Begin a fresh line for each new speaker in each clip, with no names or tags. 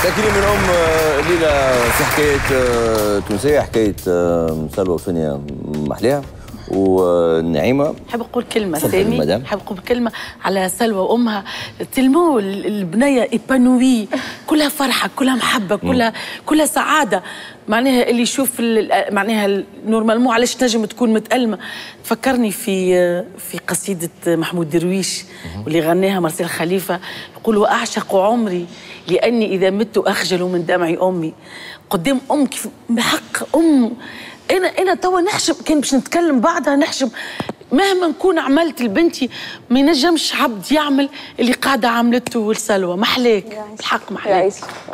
تأكيد من ليلى في حكاية تونسية، حكاية سلوى فينيا محليها ونعيمة.
نحب نقول كلمة سامي، نحب نقول كلمة على سلوى وأمها. تلمو البنية إيبانوي، كلها فرحة، كلها محبة، كلها سعادة. معناها اللي يشوف معناها نورمالمون علاش تنجم تكون متألمة. فكرني في قصيدة محمود درويش واللي غناها مرسل خليفة، يقول وأعشق عمري لأني إذا مت أخجل من دمع أمي. قدام أم كيف بحق أم. أنا توا نحشم، كان باش نتكلم بعدها نحشم مهما نكون عملت لبنتي ما ينجمش عبد يعمل اللي قاعدة عملته لسلوى. محلاك بالحق محلاك.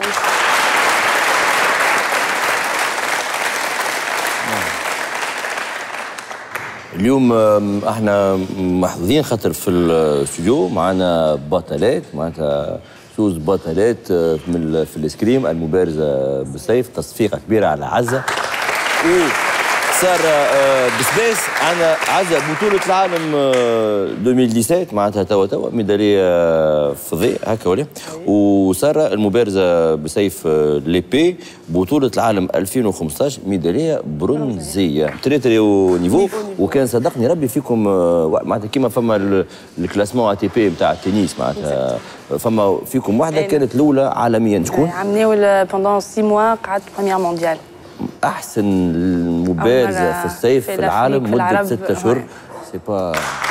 اليوم احنا محظوظين خاطر في الاستوديو معنا بطلات، معناتها زوز بطلات في الاسكريم المبارزه بالسيف، تصفيقه كبيره على عزه. وصار بسباس عندنا عزه بطوله العالم 2017 معناتها توا ميداليه فضيه هكا ولا. وصار المبارزه بسيف ليبي بطوله العالم 2015 ميداليه برونزيه. تري نيفو. وكان صدقني ربي فيكم معناتها كيما فما الكلاسمون ATP نتاع التنس، معناتها فما فيكم واحده كانت الاولى عالميا. شكون؟
عملناو بوندون 6 موا قعدت بريمير مونديال.
احسن مبارزه في الصيف في العالم مده 6 اشهر. سي با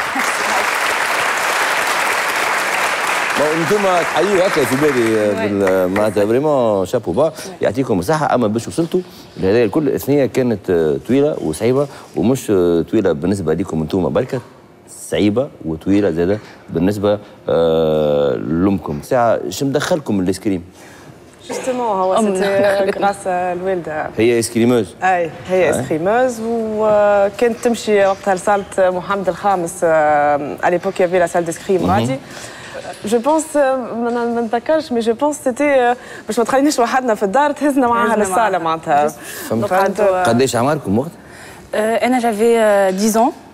انتم تحيوا هكا في بالي معناتها فريمون شابو با، يعطيكم الصحه. اما باش وصلتوا لهذا الكل الثنيه كانت طويله وصعيبه، ومش طويله بالنسبه لكم انتم بركه، صعيبه وطويله زاده بالنسبه لامكم. ساعه شو مدخلكم الاسكريم؟
جوستومون هو سيتي غراس الوالده.
هي اسكريموز.
اي هي اسكريموز، وكانت تمشي وقتها لصاله محمد الخامس. اليبوك يافي لا سال ديسكريم غادي. جو بونس ما نتذكرش، مي جو بونس سيتي باش ما تخلينيش وحدنا في الدار، تهزنا معاها للصاله معناتها.
قداش عمركم وقت؟
انا جافي 10 ans.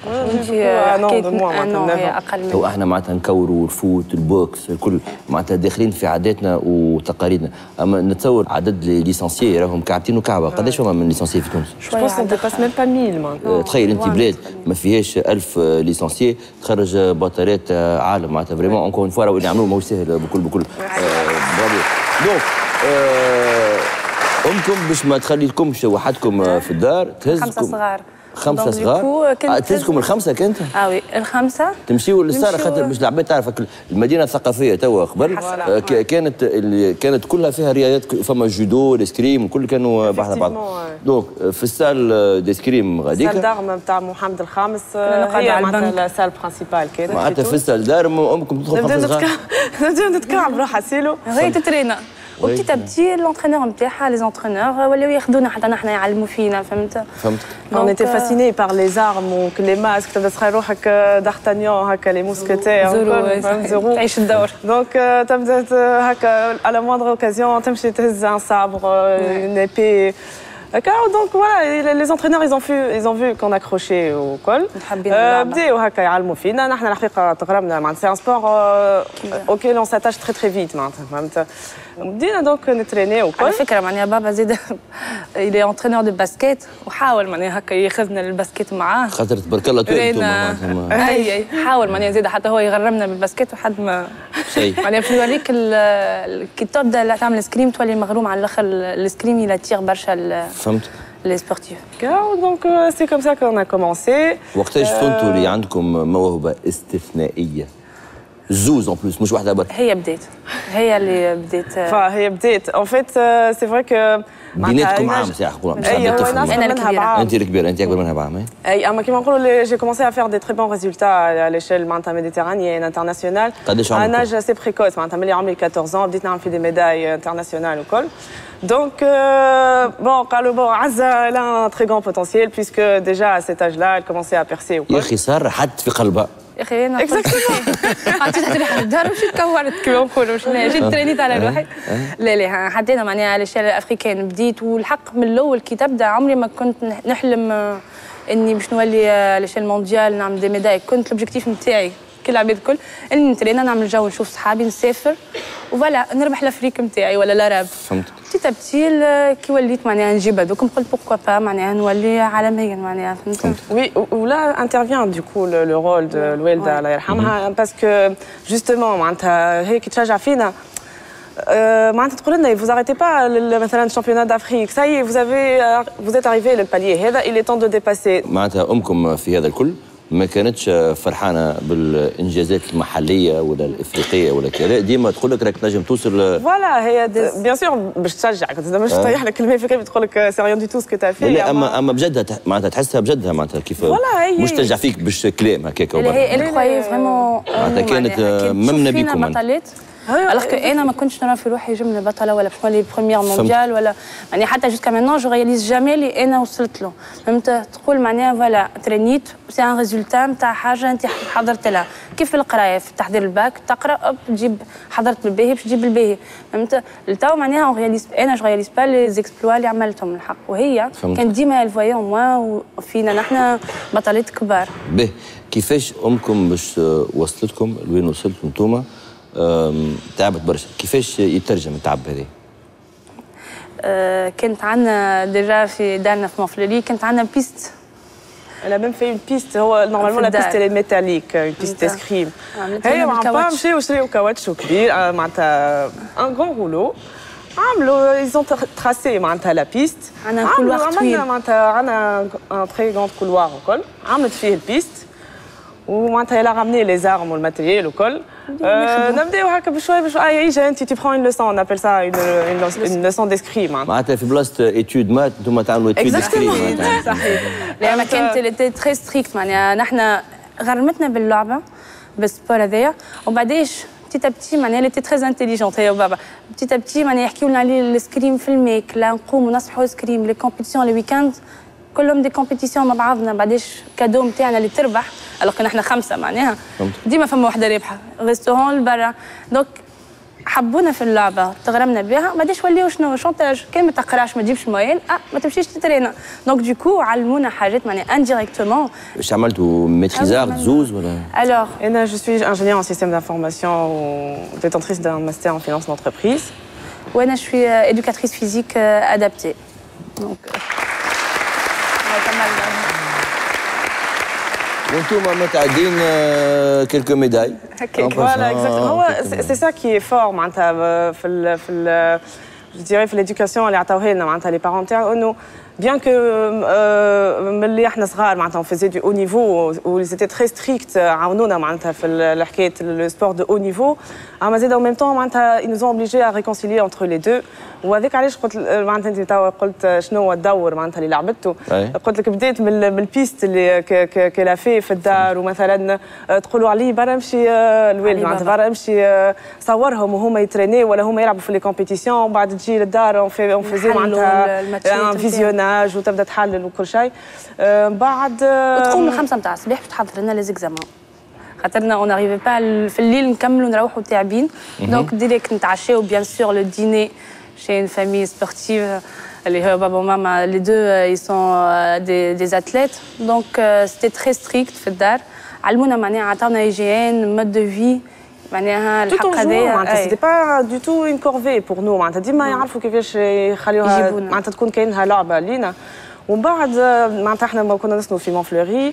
هو احنا معناتها نكوروا الفوت البوكس الكل معناتها داخلين في عاداتنا وتقاليدنا. اما نتصور عدد ليسانسيي راهم كعبتين وكعبه. قداش فما من ليسانسيي في تونس؟
جو بونس ما ديباس ميم با 1000 معناتها.
تخيل انت بلاد ما فيهاش 1000 ليسانسيي تخرج بطلات عالم، معناتها فريمون اونكور اون فوا راهو اللي عملوه ماهوش سهل بكل برافو. دونك امكم باش ما تخليكمش وحدكم في الدار تهزكم
5 صغار.
5 صغار؟ تهزكم الخمسه كنت؟
وي الخمسه
تمشيوا للصاله خاطر باش العباد تعرفك المدينه الثقافيه توا قبل كانت كلها فيها رياضات، فما جودو الاسكريم الكل كانوا بحذا بعض. دونك في السال ديسكريم غاديك
السال دارم نتاع محمد الخامس هي معناتها السال برانسيبال كانت
معناتها في السال دارم امكم تدخل 5 صغار.
نبداو نتكعب روحها سيلو
غير تترينا. وبتيت ابتي لونترينور نتاعها لي زونترينور ولاو ياخذونا حتى نحنا يعلموا فينا. فهمتك؟
On était fascinés par les armes les masques. تبدا تخيل روحك دارتانيون هكا لي موسكيتير
زورو تعيش الدور.
دونك تبدا هكا على موindre اوكازيون تمشي تهز ان صابر une épée. Donc voilà, les entraîneurs ils ont vu qu'on accrochait au col. بداو هكا يعلموا فينا. نحن الحقيقه تغرمنا معناتها سي ان سبور auquel on s'attache très vite معناتها. فهمت؟ بدينا دونك نتريني وكل.
على فكره معناها بابا زيد اللي انترينور دو باسكيت وحاول معناها هكا ياخذنا للباسكيت معاه
خاطر تبارك الله توأمتم.
اي حاول معناها زيد حتى هو يغرمنا بالباسكيت وحد ما معناها باش نوريك كي تبدا تعمل سكريم تولي مغروم على الاخر. السكريم يلاتيغ برشا.
فهمت؟
لي سبورتيف.
دونك سي كوم سا كون ا كومونسي.
وقتاش فهمتوا اللي عندكم موهبه استثنائيه؟ زوز اون بلوس مش واحده برك.
هي اللي بدات.
فهي بدات اون فيت سي فري كو
بيناتكم عام ساعه نقولوا.
انا الكبيره.
انت الكبيره، انت اكبر منها بعام.
اي اما كيما نقولوا جي كومونسي ا فير دي تري بون ريزولتا على ليشيل معناتها ميديتيرانيين انترناسيونال.
قداش عمرك؟
انا جا سي بريكوس معناتها ملي عمري 14 بديت نعمل في دي ميداي انترناسيونال وكل. Donc, bon, Azza, elle a un très grand potentiel, puisque déjà à cet âge-là, elle commençait à percer.
يا اخي صار حد في قلبها.
يا اخي انا عطيتها ريحه الدار ومشيت كورت كيما نقولوا مش جيت ترينيت على روحي. لا حدينا معناها على الاشياء الافريكان بديت. والحق من الاول كي تبدا عمري ما كنت نحلم اني باش نولي على الاشياء المونديال نعمل دي ميداي. كنت الاوبجيكتيف نتاعي كل العباد الكل اللي نترينا نعمل جو نشوف صحابي نسافر وفوالا نربح الافريك نتاعي ولا العرب.
فهمتك.
بتيت ابتي كي وليت معناها نجيب هذوك قلت بوركوا با معناها نولي عالميا معناها فهمت.
Oui, où là intervient du coup le rôle de الوالده الله يرحمها parce que justement معناتها هيك تشجع فينا معناتها تقول لنا vous arrêtez pas مثلا championnat d'Afrique ça y est vous êtes arrivé للباليه هذا il est temps de dépasser.
معناتها امكم في هذا الكل ما كانتش فرحانه بالانجازات المحليه ولا الافريقيه ولا كذا ديما تقول لك راك نجم توصل
فوالا هي بيان سور باش تشجعك مش تطيح لك الماء في كيف تقول لك سي ريان دو تو سكو تا في.
لا اما بجدها معناتها تحسها بجدها معناتها كيف مش تشجع فيك باش كلام هكاك
هي الكروي فريمون
معناتها كانت ممنه بيكم
alors que انا ما كنتش نرى في روحي جمله بطله ولا باش نولي بروميير مونديال ولا يعني حتى جوسكا مينون جو رياليز جامي اللي انا وصلت له فهمت تقول معناها فوالا ترينيت سي ان ريزولتا نتاع حاجه انت حضرت لها كيف القرايه في تحضير الباك تقرا تجيب حضرت بالباهي باش تجيب بالباهي فهمت التو معناها رياليز انا جو رياليز با لي زيكسبلوا اللي عملتهم الحق وهي كان ديما الفويون موا وفينا نحن بطلات كبار.
به كيفاش امكم باش وصلتكم لوين وصلتوا انتوما تعبت برشا كيفاش يترجم التعب هذا؟
كانت عندنا ديجا في دارنا في مونفلوري كانت عندنا بيست.
Elle a même fait une piste. Normalement, la piste elle est métallique, une piste d'escrime. هي مع مشاو وشريو كاوتشو كبير معناتها un grand rouleau. عملوا ils ont tracé معناتها la piste.
عندنا couloir طويل.
معناتها عندنا un très grand couloir وكل. عملت فيه البيست. ومعناتها elle a ramené les armes والماتيريال وكل. نبداو هكا بشوي بشوي اجا انت tu prends une leçon on appelle ça une leçon d'escrime
معناتها في بلاصه ايتود مات انتم تعملوا ايتود ديسكريم
صحيح. لأن كانت تري ستريكت معناها نحن غرمتنا باللعبه بالسبور هذايا وبعديش بتيت ابتي معناها اللي تي تري انتيليجونت هي وبابا بتيت ابتي معناها يحكيوا لنا على السكريم في الماك لا نقوموا نصبحوا سكريم لي كومبيتيسيون لي ويكاند كلهم دي كومبيتيسيون مع بعضنا بعديش كادو نتاعنا اللي تربح الوغ نحن 5 معناها ديما فما وحده رابحه ريستورون لبرا دونك حبونا في اللعبه تغرمنا بها بعديش وليو شنو شونتاج كان ما تقراش ما تجيبش مويل ما تمشيش تترينا دونك دوكو علمونا حاجات معناها انديريكتومون.
واش عملتوا ميتريزار زوز ولا؟
الوغ
انا جو سوي انجينيور ان سيستيم دانفورماسيون ديتونتريس دان ماستر ان فينانس دونتربريز.
وانا جو سوي ايدوكاتريس فيزيك ادابتي دونك
وانتم متعدين كيلكو ميداي.
Voilà, exactement. C'est ça qui est fort معناتها je dirais في l'éducation اللي عطاوها لنا معناتها les parents تاعنا bien que ملي احنا صغار معناتها on faisait du haut niveau où ils étaient très stricts عاونونا معناتها في حكايه le sport de haut niveau اما زاد en même temps معناتها ils nous ont obligés à réconcilier entre les deux وهذاك علاش قلت معناتها انت توا قلت شنو هو الدور معناتها اللي لعبته قلت لك بديت من البيست اللي كلا في الدار ومثلا تقولوا عليه برا امشي الوالد معناتها برا امشي صورهم وهما يترينيو ولا هما يلعبوا في لي كومبيتيسيون بعد تجي للدار اون فيزي معناتها ان فيزيوناج وتبدا تحلل وكل شيء بعد
وتقوم ل 5 نتاع الصباح باش تحضر لنا لي زيكزامان خاطرنا اون اريفي با في الليل نكملوا نروحوا تعبين دونك ديريكت نتعشاو بيان سور لو ديني chez une famille sportive. Les papa et maman, les deux, ils sont des athlètes. Donc, c'était très strict في الدار. علمونا معناها عطاونا hygiène, mode de vie. معناها الحق هذايا.
C'était pas du tout une corvée pour nous. معناتها ديما يعرفوا كيفاش يخليوها معناتها تكون كأنها لعبة لينا. ومن بعد معناتها احنا كنا نسكنوا في مونفلوري.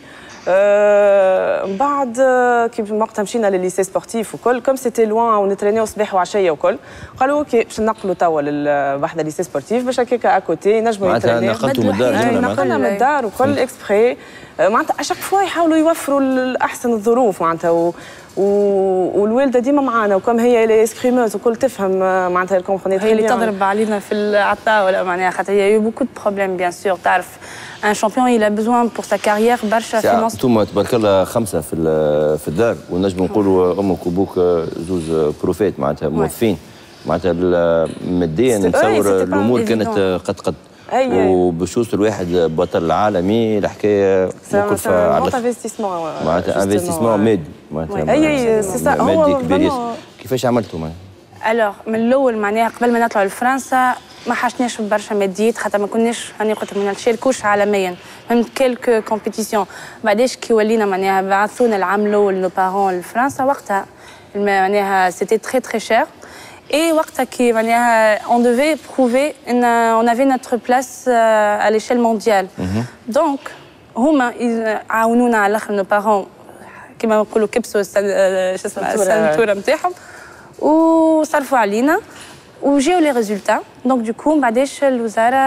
بعد كيف وقتها مشينا للليسي سبورتيف وكل كوم سيتي لوان ونترينيو صباح وعشيه وكل قالوا اوكي باش ننقلوا توا لواحده ليسي سبورتيف باش هكاك اكوتي نجموا
نترينيو نقلتوا من الدار
نقلنا من الدار وكل اكسبري معناتها اشاك فوا يحاولوا يوفروا احسن الظروف معناتها والوالده ديما معانا وكم هي لي اسكريموز وكل تفهم معناتها الكومبوني
هي اللي تضرب علينا في العطاء معناها خاطر هي يو بوكو دو بروبليم بيان سور تعرف ان شامبيون il a besoin pour sa carrière برشا فينانس.
انتم تبارك الله 5 في الدار ونجموا نقولوا امك وابوك زوز بروفيت معناتها موظفين معناتها ماديا نتصور الامور كانت قد وباش يوصل واحد بطل عالمي الحكايه مكلفه على معناتها انفستيسمون مادي معناتها
اي سي سا
هو كبير. كيفاش عملتوا معناتها؟
الوغ من الاول معناها قبل ما نطلعوا لفرنسا ما حشناش برشا ماديات خاطر ما كناش هاني قلت ما نشاركوش عالميا من كيلكو كومبيتيسيون. بعداش كي ولينا معناها بعثونا نعملوا لنو بارون لفرنسا وقتها معناها سيتي تري تري شير. Et qui on devait prouver qu'on avait notre place à l'échelle mondiale. Donc, ils عاونونا على الاخر nos parents كما نقولوا كبسوا السنتوره نتاعهم وصرفوا علينا وجاو لي ريزولتا. دونك دوكو بعداش الوزاره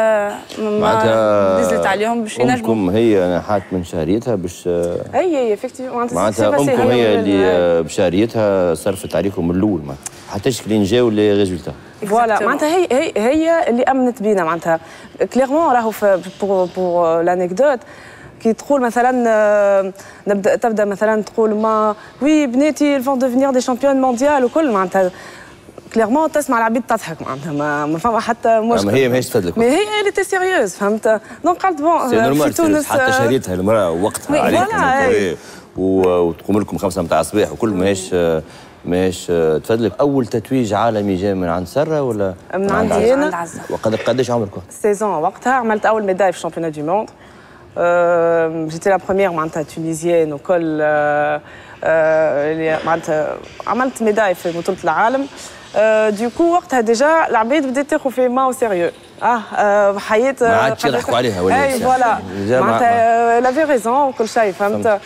نزلت عليهم باش ينجموا.
امكم هي نحات من شهريتها باش
هي افكتيفمون
معناتها امكم هي اللي بشهريتها صرفت عليكم من الاول حتى شكلين جاو لي ريزولتا.
فوالا معناتها هي اللي امنت بينا معناتها كليرمون راهو بور لانيكدوت كي تقول مثلا تبدا مثلا تقول ما وي بناتي فون ديفينير دي شامبيون مونديال وكل معناتها كليرمون تسمع العبيد تضحك معناتها ما فما حتى مشكل.
ما هي ماهيش تفدلك.
ما هي اللي تي سيريوز فهمت. دونك قالت بون في تونس
حتى شهريتها المراه وقتها عليكم وتقوم لكم 5 متاع الصباح وكل ماهيش تفدلك. اول تتويج عالمي جاي من عند ساره ولا
من عندي انا؟
قداش عمرك؟
16 وقتها عملت اول ميداي في الشامبيونات دو موند. جيتي لا بروميير معناتها تونيزيان وكل معناتها عملت ميداي في بطوله العالم. دوكو وقتها ديجا العباد بدات تاخذ في ماو سيريو. حياه
ما عادش يضحكوا عليها ولا
اي فوالا معناتها لا في ريزون وكل شيء فهمت.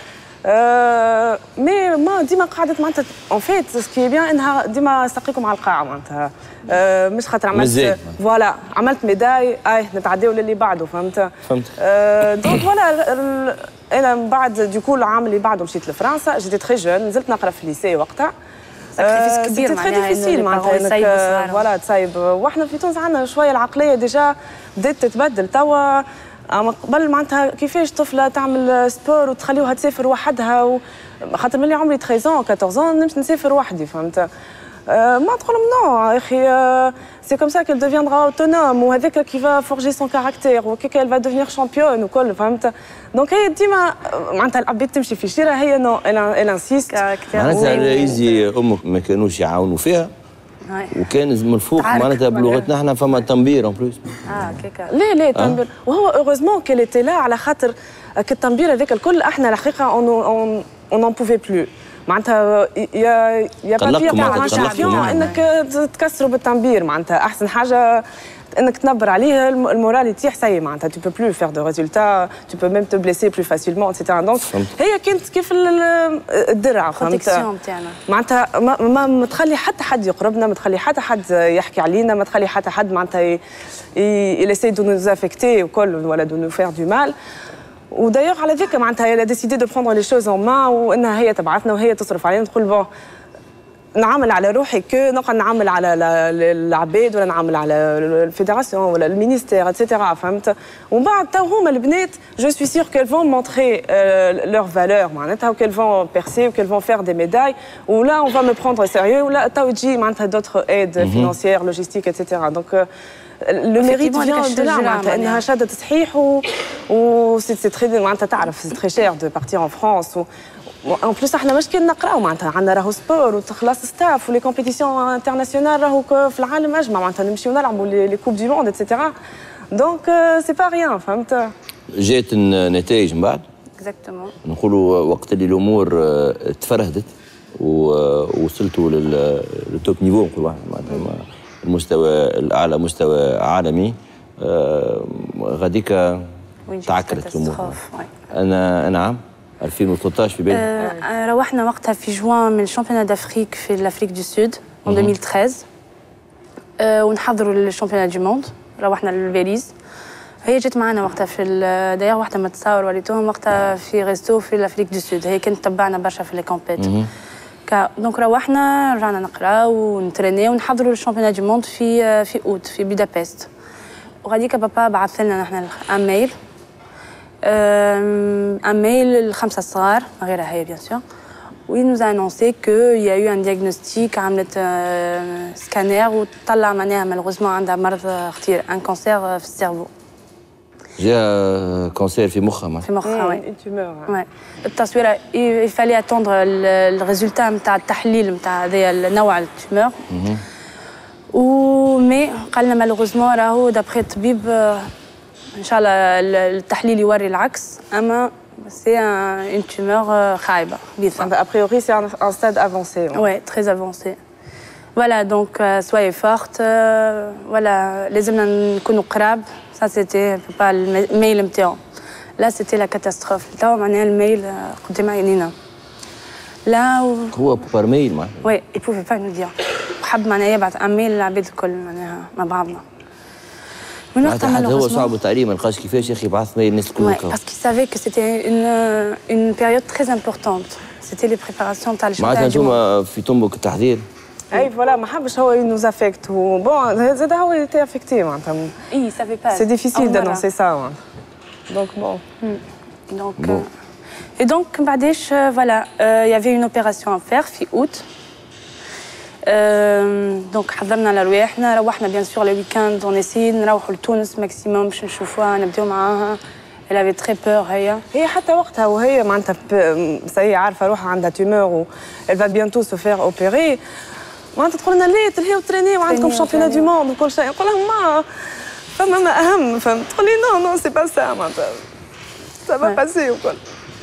مي ما ديما قعدت معناتها اون فيت سكي بيان انها ديما سقيكم على القاعه معناتها مش خاطر عملت فوالا عملت ميداي نتعداو للي بعده فهمت. دونك فوالا انا من بعد دوكو العام اللي بعده مشيت لفرنسا. جيت تري جون نزلت نقرا في الليسي وقتها.
ساكريفيس كبير
معناها تري ديفيسيل معناتها فوالا تصايب. واحنا في تونس عندنا شويه العقليه ديجا بدات تتبدل توا. قبل معناتها كيفاش طفله تعمل سبور وتخليوها تسافر وحدها خاطر ملي عمري 13 14 نمشي نسافر وحدي فهمت. ما تقول نو يا اخي سي كوم سا كيل ديفيندرا اوتونوم وهذاك كي فا فورجي سون كاركتير وكيك elle va devenir championne وكل فهمت. دونك هي ديما معناتها العباد تمشي في الشارع هي نو elle insiste.
معناتها رئيسي امك ما كانوش يعاونوا فيها وكان من الفوق معناتها بلغتنا احنا فما تنبير اون بلوس.
كيكا
لا تنبير وهو اوغوزمون كيل ايتي لا على خاطر التنبير هذاك الكل احنا الحقيقه اون نون بوفي بلو معناتها يا بابي تاع انك تكسروا بالتنبير معناتها احسن حاجه انك تنبر عليه المورال يتيح سي معناتها tu peux plus faire de résultats tu peux même te blesser plus facilement etc. دونك هي كانت كيف الدرع فهمت معناتها ما تخلي حتى حد يقربنا ما تخلي حتى حد يحكي علينا ما تخلي حتى حد معناتها essaie de nous affecter وكل ولا de nous faire du mal. ودايوغ على ذيك معناتها هي ديسيدي دو بروندر لي شوز اون مان وانها هي تبعثنا وهي تصرف علينا تقول بون نعمل على روحي كو نبقى نعمل على العباد ولا نعمل على الفيدراسيون ولا المينيستير اتسيتيرا فهمت. ومن بعد تو هما البنات جو سوي سيغ كيل فون مونتري لور فالور معناتها وكيل فون بيرسي وكيل فون فير دي ميداي ولا اون فا مو بروندر سيريو ولا تو تجي معناتها دوتر ايد فينانسيير لوجيستيك اتسيتيرا. دونك لو ميريت فيان دو لا معناتها انها شادت صحيح و سي تري معناتها تعرف سي تري شير دو بارتير اون فرانس اون بلوس احنا مش كي نقراو معناتها عندنا راهو سبور وتخلص ستاف ولي كومبيتيسيون انترناسيونال راهو في العالم اجمع معناتها نمشيو نلعبوا لي كوب دي موند اتسيتيرا. دونك سي با ريان فهمت.
جات النتائج من بعد
اكزاكتومون
نقولوا وقت اللي الامور تفرهدت ووصلتوا للتوب نيفو نقولوا معناتها المستوى الاعلى مستوى عالمي غاديك تعكرت الامور. انا نعم 2013 في بالي
روحنا وقتها في جوان من الشامبيونات دافريك في الافريك دو سود en 2013 ونحضروا للشامبيونات دو موند. روحنا للباريس هي جت معنا وقتها في دايوغ واحده ما تصاور وريتوهم وقتها في ريستو في الافريك دو سود. هي كانت تبعنا برشا في لي كومبيت. دونك روحنا رجعنا نقراو ونترينيو ونحضروا للشامبيونات دو موند في اوت في بودابست. وغاديكا بابا بعث لنا نحن ان ميل للخمسه الصغار غيرها هي بيان سور وي نوز انونسي كو يا يو ان دياغنوستيك عملت سكانير وطلع معناها مالوغوزمون عندها مرض خطير ان كونسير في السيرفو.
جا كونسير في مخها
في مخها وي التصويره يفالي اتوندر الريزولتا نتاع التحليل نتاع هذايا النوع التومور و مي قالنا مالوغوزمون راهو دابخي الطبيب ان شاء الله التحليل يوري العكس اما سي اون تيمور خايبه بيضاء.
A priori c'est un stade avancé.
Oui, très avancé. Voilà, donc soyez forte. Voilà, لازمنا نكونوا قراب. Ça c'était pas الميل نتاعو. Là c'était la catastrophe. توا معناها الميل قدام عينينا. لا
هو بار ميل معناها.
Oui, il pouvait pas nous dire. حب معناها يبعث اميل للعباد الكل معناها مع بعضنا. من وقتها
حتى هو صعب التعليم ما لقاش كيفاش يا اخي يبعث ميل الناس الكل.
Oui, parce qu'il savait que c'était une période très importante. C'était les préparations تاع الشهر.
معناتها انتم في تمك التحضير.
اي فوالا ما حبش هو ينوز افكت بون زاد هو يتي افكتي معناتها.
اي سافي با.
سي ديفيسيل دانونسي سا دونك بون.
دونك et donc بعداش voilà il y avait une opération à faire في août. دونك حضرنا لرواحنا روحنا بيان سور لي ويكاند اون اسي نروحوا لتونس ماكسيموم باش نشوفوها نبداو معاها. Elle avait très peur هي
حتى وقتها وهي معناتها سي عارفه روحها عندها تيمور و elle va bientôt se faire opérer. معناتها تقول لنا ليه تلهيو تريني وعندكم شامبيون دو موند وكل شيء نقول لها ما اهم فهمت تقول لي نو سي با سا معناتها سا با باسي وكل.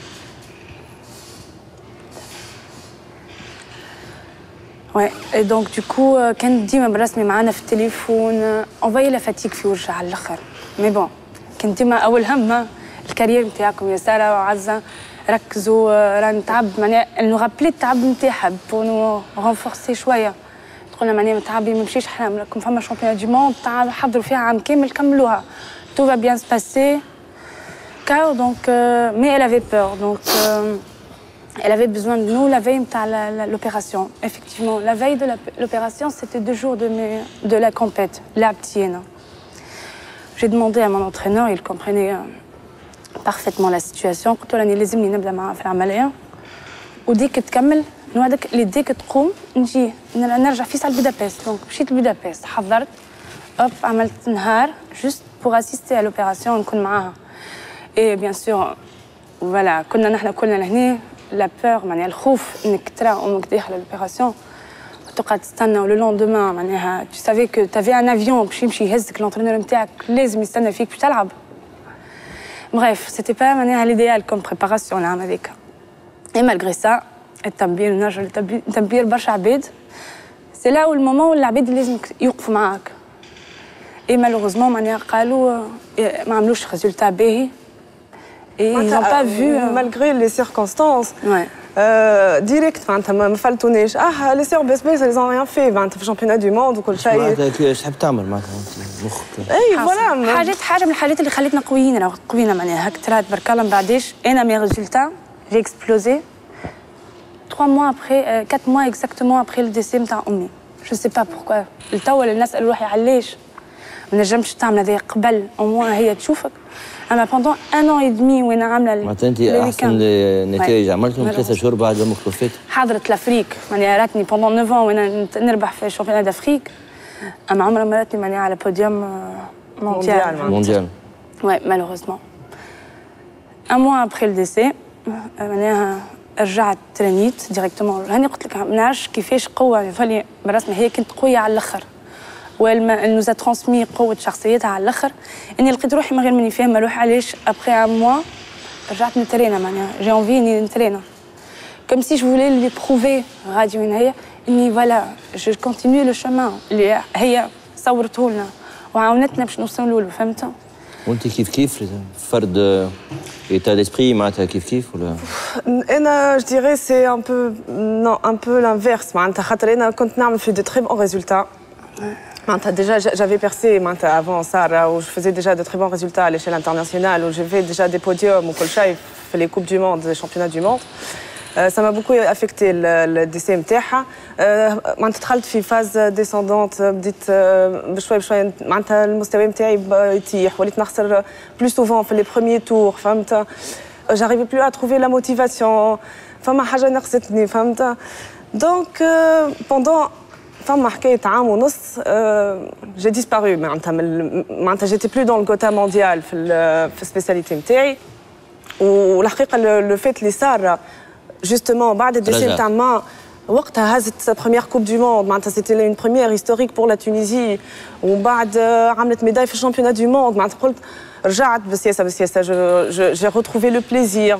Ouais, et donc du coup كانت ديما بالرسمي معانا في التليفون انفاي لا فاتيك في وجهها على الاخر. مي بون كان ديما اول هم الكارير نتاعكم يا ساره وعزه ركزوا راني نتعب معناها نو رابلي التعب نتاعها بور نو رونفورسي شويه. تقولنا معناها تعبي ما مشيش حرام راكم فما شامبيون دو موند تعب حضروا فيها عام كامل كملوها. تو فا بيان سباسي كاو دونك مي elle avait peur donc elle avait besoin de nous la veille de l'opération. Effectivement, la veille de l'opération, c'était 2 jours de la compète, la petite. J'ai demandé à mon entraîneur, il comprenait parfaitement la situation. قلت له راني لازمني نبدا معاه في العمليه وديك تكمل نوعدك اللي ديك تقوم نجي نرجع في سال بودابست. دونك مشيت لبودابست حضرت عملت نهار juste pour assister à l'opération ونكون معاها. Et bien sûr voilà كنا نحن كلنا لهنا la peur معناها الخوف انك ترى امك داخله لوبيراسيون وتقعد تستنى ولو لوندومان معناها tu savais que tu avais un avion باش يمشي يهزك لونترينور نتاعك لازم يستنى فيك باش تلعب. Bref, c'était pas معناها l'idéal comme préparation العام هذيك. Et malgré ça التمبير نرجع للتمبير برشا عباد سي لا المومون اللي العباد لازم يوقفوا معاك. Et malheureusement معناها قالوا ما عملوش ريزولتا باهي. Et ils n'ont pas vu.
Malgré les circonstances.
Ouais.
Direct, ما فلتونيش. Les sœurs Besbès, elles n'ont rien fait. في الشامبيونات دو موند وكل شيء.
معناتها اش تحب تعمل معناتها مخك؟
اي فوالا.
حاجة من الحالات اللي خلتنا قويين قوينا معناها هكا ترى تبارك الله من بعديش أنا مي ريزولتا جي اكسبلوزي 3 mois après 4 mois exactement après le décès نتاع أمي. Je sais pas pourquoi. التوا الناس قالوا روحي علاش ما نجمش تعمل هذا قبل au moins هي تشوفك. أما pendant 1 an et demi وأنا عاملة
معناتها أنت أحسن نتائج عملتهم 3 شهور بعد ما توفيت.
حضرت لافريك معناها راتني pendant 9 ans وأنا نربح في الشامبيونات دافريك. أما عمرها ما راتني معناها على بوديوم
مونديال.
Ouais, malheureusement. 1 mois après le décès معناها رجعت ترينيت ديريكتومون. هاني قلت لك ما نعرفش كيفاش قوة فالي بالرسمي هي كانت قوية على الآخر. وelle nous a transmis قوة شخصيتها على الآخر إني لقيت روحي من غير ماني فاهمة روحي علاش après 1 mois رجعت نترينا معناها j'ai envie إني نترينا comme si je voulais lui prouver غادي وين هي إني voilà je continue le chemin اللي هي صورته لنا وعاونتنا باش نوصلوا له فهمت؟
وأنت كيف فرد état d'esprit معناتها كيف ولا؟
أنا je dirais c'est un peu l'inverse معناتها خاطر أنا كنت نعمل في de très bons résultats. Déjà, j'avais percé avant ça, où je faisais déjà de très bons résultats à l'échelle internationale, où j'ai fait déjà des podiums au Kolchaï, les Coupes du Monde, les Championnats du Monde. Ça m'a beaucoup affecté le décès نتاعها. دخلت في phase descendante بديت بشوي بشوي معناتها المستوى نتاعي يطيح وليت نخسر plus souvent في les premiers tours فهمت. J'arrivais plus à trouver la motivation. فما حاجة نقصتني فهمت. Donc pendant فما حكاية عام ونص j'ai disparu معناتها j'étais plus dans le quota mondial في السبيسياليتي نتاعي. والحقيقة لو فات اللي صار justement بعد الديسي نتاع ما وقتها هازت sa première coupe du monde معناتها c'était une première historique pour la Tunisie ومن بعد عملت médaille في الشامبيونات du monde معناتها قلت رجعت بالسياسه j'ai retrouvé le plaisir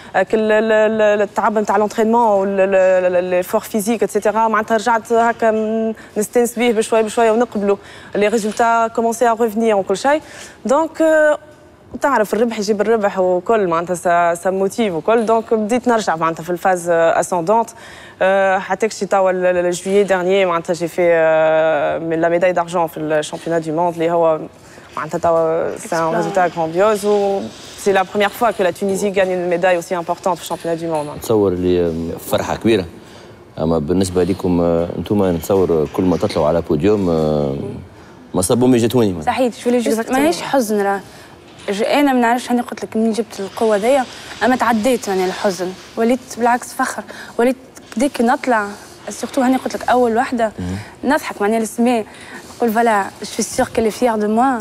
التعب نتاع l'entraînement l'effort physique etc معناتها رجعت هكا نستانس بيه بشويه ونقبلوا les résultats commençaient à revenir وكل شيء donc تعرف الربح يجيب الربح وكل معناتها سا موتيف وكل دونك بديت نرجع معناتها في الفاز اسوندونت حتى كشي توا الجويي ديرنيي معناتها جي في من لا ميداي دارجون في الشامبيونات دو موند اللي هو معناتها توا سي ان ريزولتا غرانديوز و سي لا بروميير فوا كو لا تونيزي غاني اون ميداي اوسي امبورطونت في الشامبيونات دو موند.
نتصور اللي فرحه كبيره اما بالنسبه لكم انتم نتصور كل ما تطلعوا على بوديوم مصاب امي جاتوني
صحيح شو اللي جست ماهيش حزن راه انا ما نعرفش هاني قلت لك منين جبت القوه ديا اما تعديت يعني الحزن وليت بالعكس فخر وليت ديك نطلع سورتو هاني قلت لك اول وحده نضحك معناها للسماء نقول فوالا جو سور كيلي فيير دو موا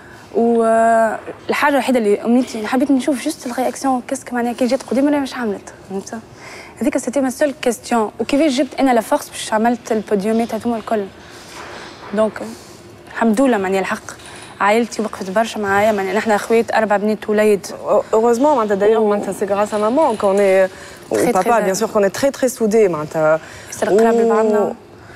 والحاجه الوحيده اللي امنيتي حبيت نشوف جوست الرياكسيون كاسك معناها كي جات قدامي ولا مش عملت فهمت هذيك سيتي ما سول كيستيون وكيفاش جبت انا لا فورس باش عملت البوديومات هذوما الكل دونك الحمد لله معناها الحق عائلتي وقفت برشا معايا يعني نحن اخوات 4 بنات وليد
heureusement معناتها d'ailleurs معناتها c'est grâce à maman qu'on est au papa bien sûr qu'on est très soudés معناتها
قراب لبعضنا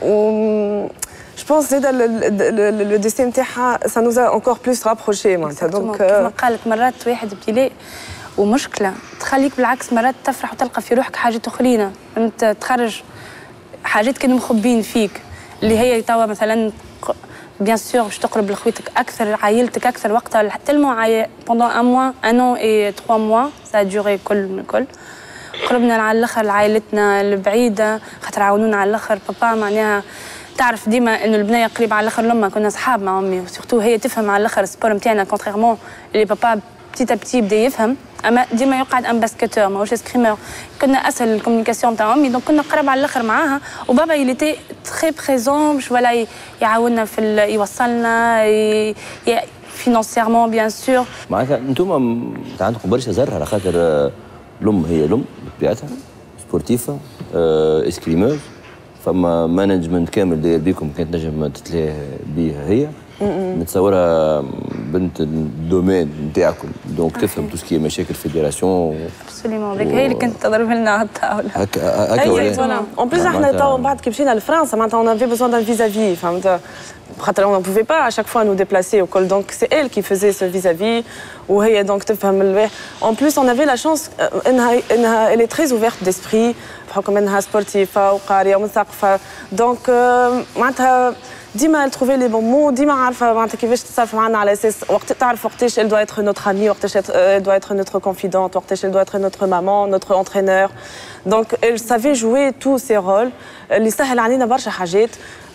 je pense زاد le destin نتاعها ça nous a encore plus rapprochés معناتها
دونك كما قالت مرات واحد ابتلاء ومشكله تخليك بالعكس مرات تفرح وتلقى في روحك حاجات اخرين انت تخرج حاجات كانوا مخبين فيك اللي هي توا مثلا bien sûr باش تقرب لخويتك اكثر عائلتك اكثر وقتها تلمو pendant un mois 1 an et 3 mois ça a duré كل قربنا على الاخر لعائلتنا البعيده خاطر عاونونا على الاخر بابا معناها تعرف ديما انه البنيه قريبه على الاخر لما كنا اصحاب مع امي وسورتو هي تفهم على الاخر السبور نتاعنا كونتريرمون اللي بابا بتيتا بتي بدا يفهم اما ديما يقعد ان باسكتور ماهوش سكريمور كنا اسهل الكوميونيكاسيون تاع امي دونك كنا قراب على الاخر معاها وبابا يليتي تري بريزون باش ولا يعاوننا في يوصلنا فينانسيرمون بيان سور
معناتها انتم عندكم برشا زر على خاطر الام هي الام بطبيعتها سبورتيفه اسكريموز فما مانجمنت كامل داير بيكم كانت نجم تتلاهى بيها هي نتصورها بنت الدومين نتاعكم دونك تفهم تو سكي مشاكل فيدراسيون
ابسوليومون هي اللي كانت تضرب لنا على الطاوله
هكا
ولا اون بليس احنا تو من بعد كي مشينا لفرنسا معناتها اون افي بوزوان دان فيزافي فهمت خاطر on ne pouvait pas à chaque fois nous déplacer au col donc c'est elle qui faisait ce vis-à-vis وهي donc تفهم الواحد en plus on avait la chance انها elle est très ouverte d'esprit بحكم انها سبورتيفه وقاريه ومثقفه دونك معناتها ديما تروفي لي بون مو ديما عارفه معناتها كيفاش تتصرف معنا على اساس وقت تعرف وقتاش elle doit être notre amie وقتاش elle doit être notre confidente وقتاش elle doit être notre maman notre entraîneur donc elle savait jouer tous ses rôles اللي سهل علينا برشا حاجات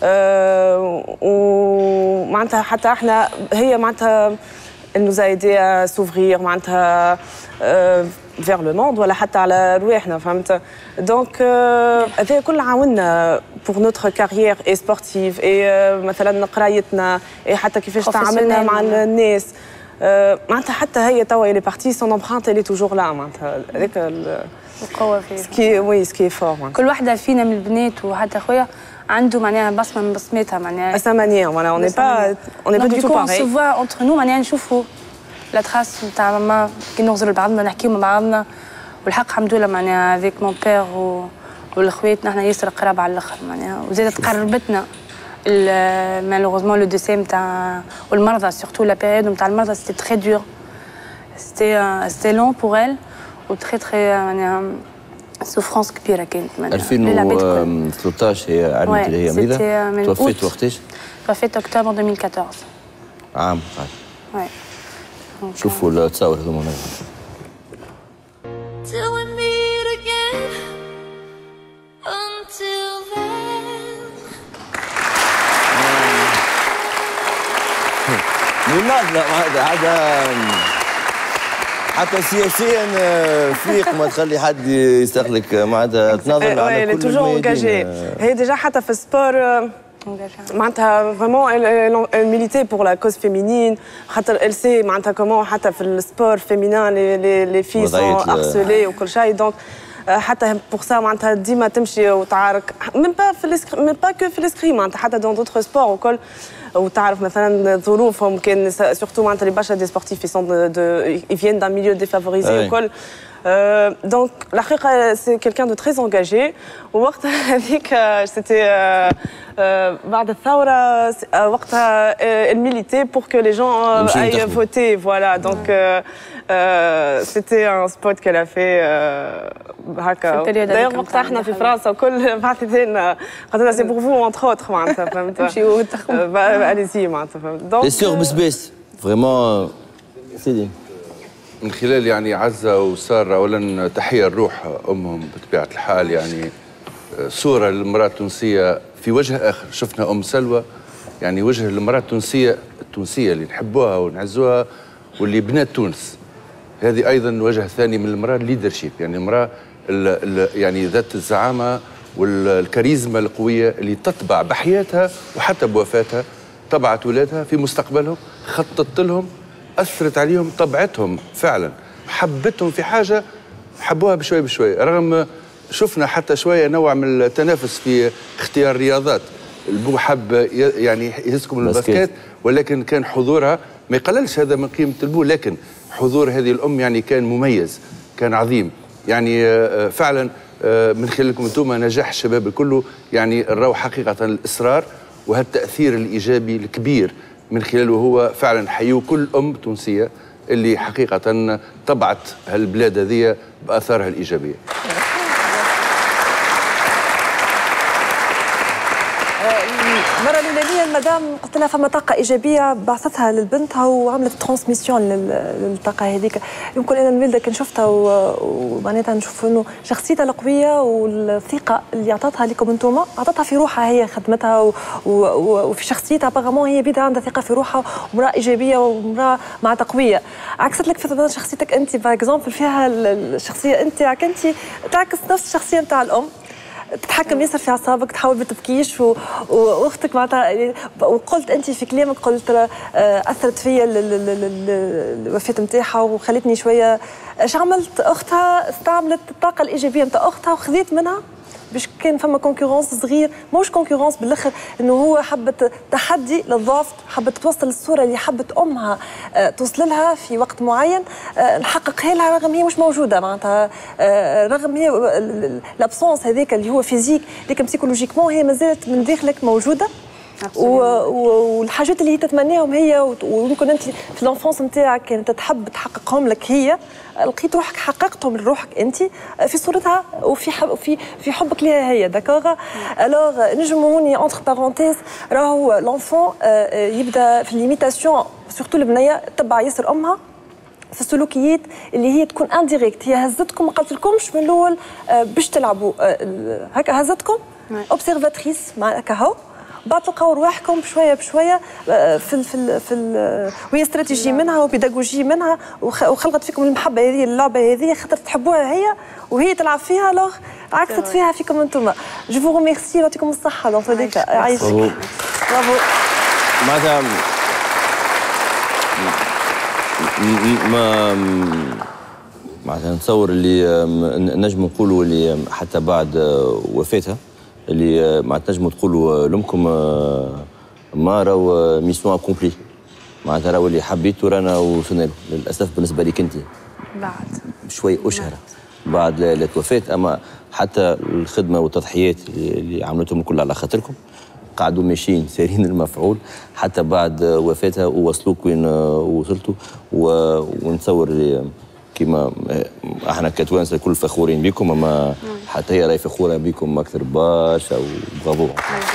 ومعناتها حتى احنا هي معناتها elle nous a aidé à s'ouvrir معناتها vers le monde ولا حتى على رواحنا فهمت دونك هذا كل عاوننا pour notre carrière et sportive et مثلا قرايتنا et حتى كيفاش تعاملنا مع الناس معناتها حتى هي توا اللي بارتي son empreinte elle est toujours là معناتها هذاك
القوه فيها
سكي وي سكي فور
كل واحده فينا من البنات وحتى خويا عنده معناها بصمه من بصمتها معناها
à sa manière voilà on n'est pas du tout pareil
on se voit entre nous معناها نشوفوا لا تراس نتاع ماما كي نغزروا لبعضنا نحكيو مع بعضنا والحق الحمد لله معناها افيك مون بير والخوات نحن ياسر قراب على الاخر معناها وزادت قربتنا مالوغوزمون لو دوسي نتاع والمرضى سورتو لا بيريود نتاع المرضى سيتي تري دور سيتي لون بور ال و تري تري معناها سوفرونس كبيره كانت معناها
2013 هي عرفت اللي هي مريضه توفيت وقتاش؟
توفيت اكتوبر 2014
عام
قبل
شوفوا التصاور هذوما
Till we meet again. Until then.
مناضلة هذا حتى سياسيا فيق ما تخلي حد يستقلك معناتها تناضل على كل
الميادين هي ديجا حتى في السبور معناتها vraiment elle militait pour la cause féminine خاطر elle sait معناتها comment حتى في السبور féminin les filles sont harcelées وكل شيء donc حتى بور سا معناتها ديما تمشي وتعارك ميم با كو في الاسكريم معناتها حتى دون دوتر سبور وكل وتعرف مثلا ظروفهم كان سورتو معناتها لي برشا دي سبورتيف يفيان دان ميليو ديفافوريزي وكل دونك الحقيقه سي كيلكان دو تري انجاجي ووقتها هذيك سيتي بعد الثوره وقتها الميليتي بور كو لي جون aillent voter voilà donc c'était un spot qu'elle a fait هكا دايوغ وقتها احنا في فرنسا وكل بعثت لنا قالت لنا سي بور فو انتر اوتر معناتها فهمت
نمشيو وتخدموا
اليزي معناتها فهمت دونك
سي سور بسباس فريمون سيدي
من خلال يعني عزة وسارة أولا تحية الروح أمهم بطبيعة الحال يعني صورة للمرأة التونسية في وجه آخر شفنا أم سلوى يعني وجه للمرأة التونسية اللي نحبوها ونعزوها واللي بنات تونس هذه أيضا وجه ثاني من المرأة الليدرشيب يعني المرأة يعني ذات الزعامة والكاريزما القوية اللي تطبع بحياتها وحتى بوفاتها طبعت ولادها في مستقبلهم خططت لهم أثرت عليهم طبعتهم فعلا حبتهم في حاجة حبوها بشوي بشوي رغم شفنا حتى شوية نوع من التنافس في اختيار الرياضات البو حب يعني يهزكم الباسكيت ولكن كان حضورها ما يقللش هذا من قيمة البو لكن حضور هذه الأم يعني كان مميز كان عظيم يعني فعلا من خلالكم انتم نجاح الشباب الكل يعني نراو حقيقة الإصرار وهالتأثير الإيجابي الكبير من خلاله هو فعلا حيو كل أم تونسية اللي حقيقة طبعت هالبلاد هذه بآثارها الإيجابية.
المرة الأولانية المدام قلت لها فما طاقة إيجابية بعثتها لبنتها وعملت ترانسميسيون للطاقة هذيك يمكن أنا الوالدة كان شفتها ومعناتها نشوف إنه شخصيتها القوية والثقة اللي أعطتها لكم أنتم أعطتها في روحها هي خدمتها وفي شخصيتها أبغامون هي بدها عندها ثقة في روحها ومرأة إيجابية ومرأة مع تقوية عكست لك في شخصيتك أنت باغ اكزومبل فيها الشخصية أنت تعكس نفس الشخصية نتاع الأم تتحكم ياسر في اعصابك تحاول ما تبكيش واختك معناتها وقلت انت في كلامك قلت اثرت فيا الوفاه نتاعها وخلتني شويه اش عملت اختها استعملت الطاقه الايجابيه نتاع اختها وخذيت منها باش كان فما كونكورونس صغير مش كونكورونس بالاخر انه هو حبت تحدي للضعف حبت توصل الصوره اللي حبت امها توصل لها في وقت معين نحققها لها رغم هي مش موجوده معناتها رغم هي الابسونس هذاك اللي هو فيزيك لكن بسيكولوجيكمون هي مازالت من داخلك موجوده والحاجات اللي هي تتمناهم هي ويمكن انت في الانفونس نتاعك كانت تحب تحققهم لك هي لقيت روحك حققتهم لروحك انت في صورتها في حبك لها هي داكوغ الوغ نجمو هوني اونتر بارونتيز راهو لونفون يبدا في الليميتاسيون سورتو البنيه تبع ياسر امها في السلوكيات اللي هي تكون انديريكت هي هزتكم ما قالتلكمش من الاول باش تلعبوا هكا هزتكم اوبسيرفاتريس مع كهو بعد تلقاو رواحكم بشويه بشويه وهي استراتيجي منها وبيداغوجي منها وخلقت فيكم المحبه هذه اللعبه هذه خاطر تحبوها هي وهي تلعب فيها لوغ عكست فيها فيكم انتم جو فو ريميرسي يعطيكم الصحه دونك هذيك عايشك برافو
معناتها معناتها نتصور اللي نجم نقولوا اللي حتى بعد وفاتها اللي ما تنجموا تقولوا لامكم ما راهو ميسيون اكومبلي معناتها راهو اللي حبيته رانا وصلنا له للاسف بالنسبه لك انت
بعد
شوي اشهر بعد الوفاه اما حتى الخدمه والتضحيات اللي عملتهم الكل على خاطركم قعدوا ماشيين سارين المفعول حتى بعد وفاتها ووصلوك وين وصلتوا ونتصور كما احنا كتوانسه الكل فخورين بكم اما حتى هي راهي فخوره بكم اكثر برشا وبرافو.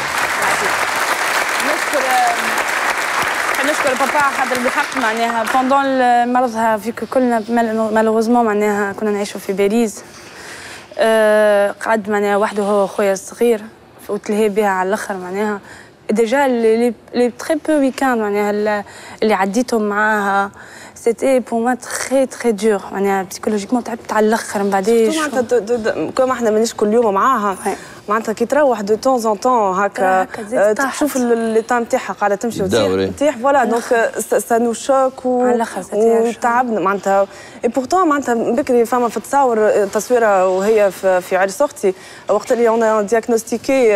نشكر بابا حضر بحق معناها بوندون مرضها فيك كلنا مالوغوزمون معناها كنا نعيشوا في باريس قعد معناها وحده هو خويا الصغير وتلهي بها على الاخر معناها ديجا لي تري بو ويكاند معناها اللي عديتهم معاها سيتي بور موا تري تري دور معناها بسيكولوجيكمون تعبت على الاخر من بعديش
معناتها كما احنا مانيش كل يوم معاها معناتها كي تروح دو طون زون طون هكا تشوف لي تاع نتاعها قاعده تمشي وتطيح فوالا دونك سا نو شوك وتعبنا معناتها اي بورتون معناتها بكري فما في تصويره وهي في عرس اختي وقت اللي اون دياغنوستيكي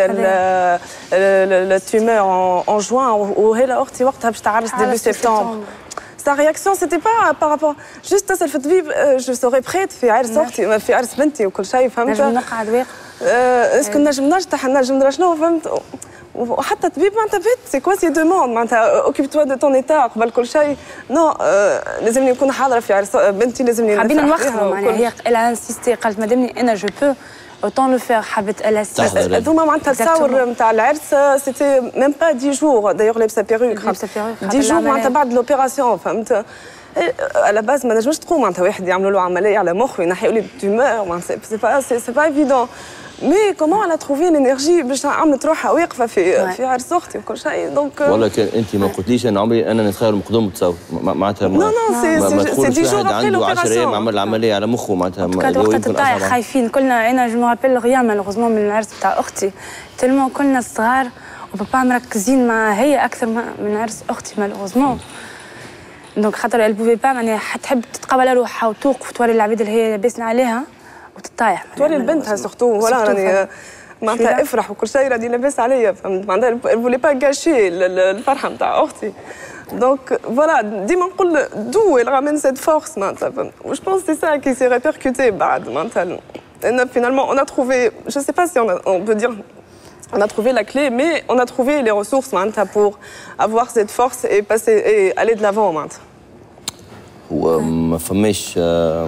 التيمور ان جوان وهي اختي وقتها باش تعرس ديبي سبتمبر. Sa réaction, c'était pas par rapport juste à cette fête je serais prête في عرس اختي في عرس بنتي وكل شيء فهمت.
نجم نقعد واقف.
اسكو نجم نرتاح نجم ندير شنو فهمت. وحتى الطبيب معناتها فات سي كوا سي دوموند معناتها اوكيب توا دو طون ايتا قبل كل شيء نو لازمني نكون حاضره في عرس بنتي لازمني
حابين نوخروا معناها هي الا انسيستي قالت مادامني انا جو بو autant le faire حبت الاستاذ
هذوما معناتها التصاور نتاع العرس سيتي ميم با 10 جور دايوغ لابسه بيروك 10 جور معناتها بعد لوبيراسيون فهمت على باز ما نجمش تقوم معناتها واحد يعملوا له عمليه على مخ وينحيوا لي التيمور معناتها سي با ايفيدون مي كومون الا تروفي لينيرجي باش عملت روحها واقفه في عرس اختي وكل شيء دونك
والله كان انت ما قلتليش انا عمري انا نتخيل مقدوم تصور معناتها
ما تقولش واحد
عنده 10 ايام عمل عمليه على مخه معناتها
وقت الطايح خايفين كلنا انا جو مابيل غيا مالوغوزمون من العرس بتاع اختي تلمو كلنا صغار وبابا مركزين مع هي اكثر من عرس اختي مالوغوزمون دونك خاطر elle pouvait pas معناها تحب تتقبل روحها وتوقف وتوري العبيد اللي هي لابسين عليها وتطايح
توري لبنتها سورتو ولا راني معناتها افرح وكل شيء راني لاباس عليا فهمت معناتها الفولي با كاشي الفرحه نتاع اختي دونك فوالا ديما نقول دو elle ramène cette force معناتها فهمت و جو بونس سي سا كي سي répercuté بعد معناتها ان finalement on a trouvé je sais pas si on peut dire on a trouvé la clé mais on a trouvé les ressources معناتها pour avoir cette force et passer et aller de l'avant معناتها
وما فماش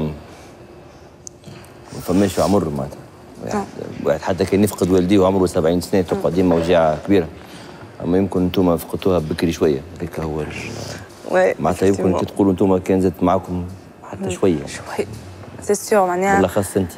عمر معناتها واحد حتى كان يفقد والديه وعمره 70 سنه تبقى ديما وجيعه كبيره اما يمكن انتم فقدتوها بكري شويه هذاك هو معناتها يمكن تقولوا انتم كان زادت معكم حتى شويه
سي سيور معناها
ولا خاص انت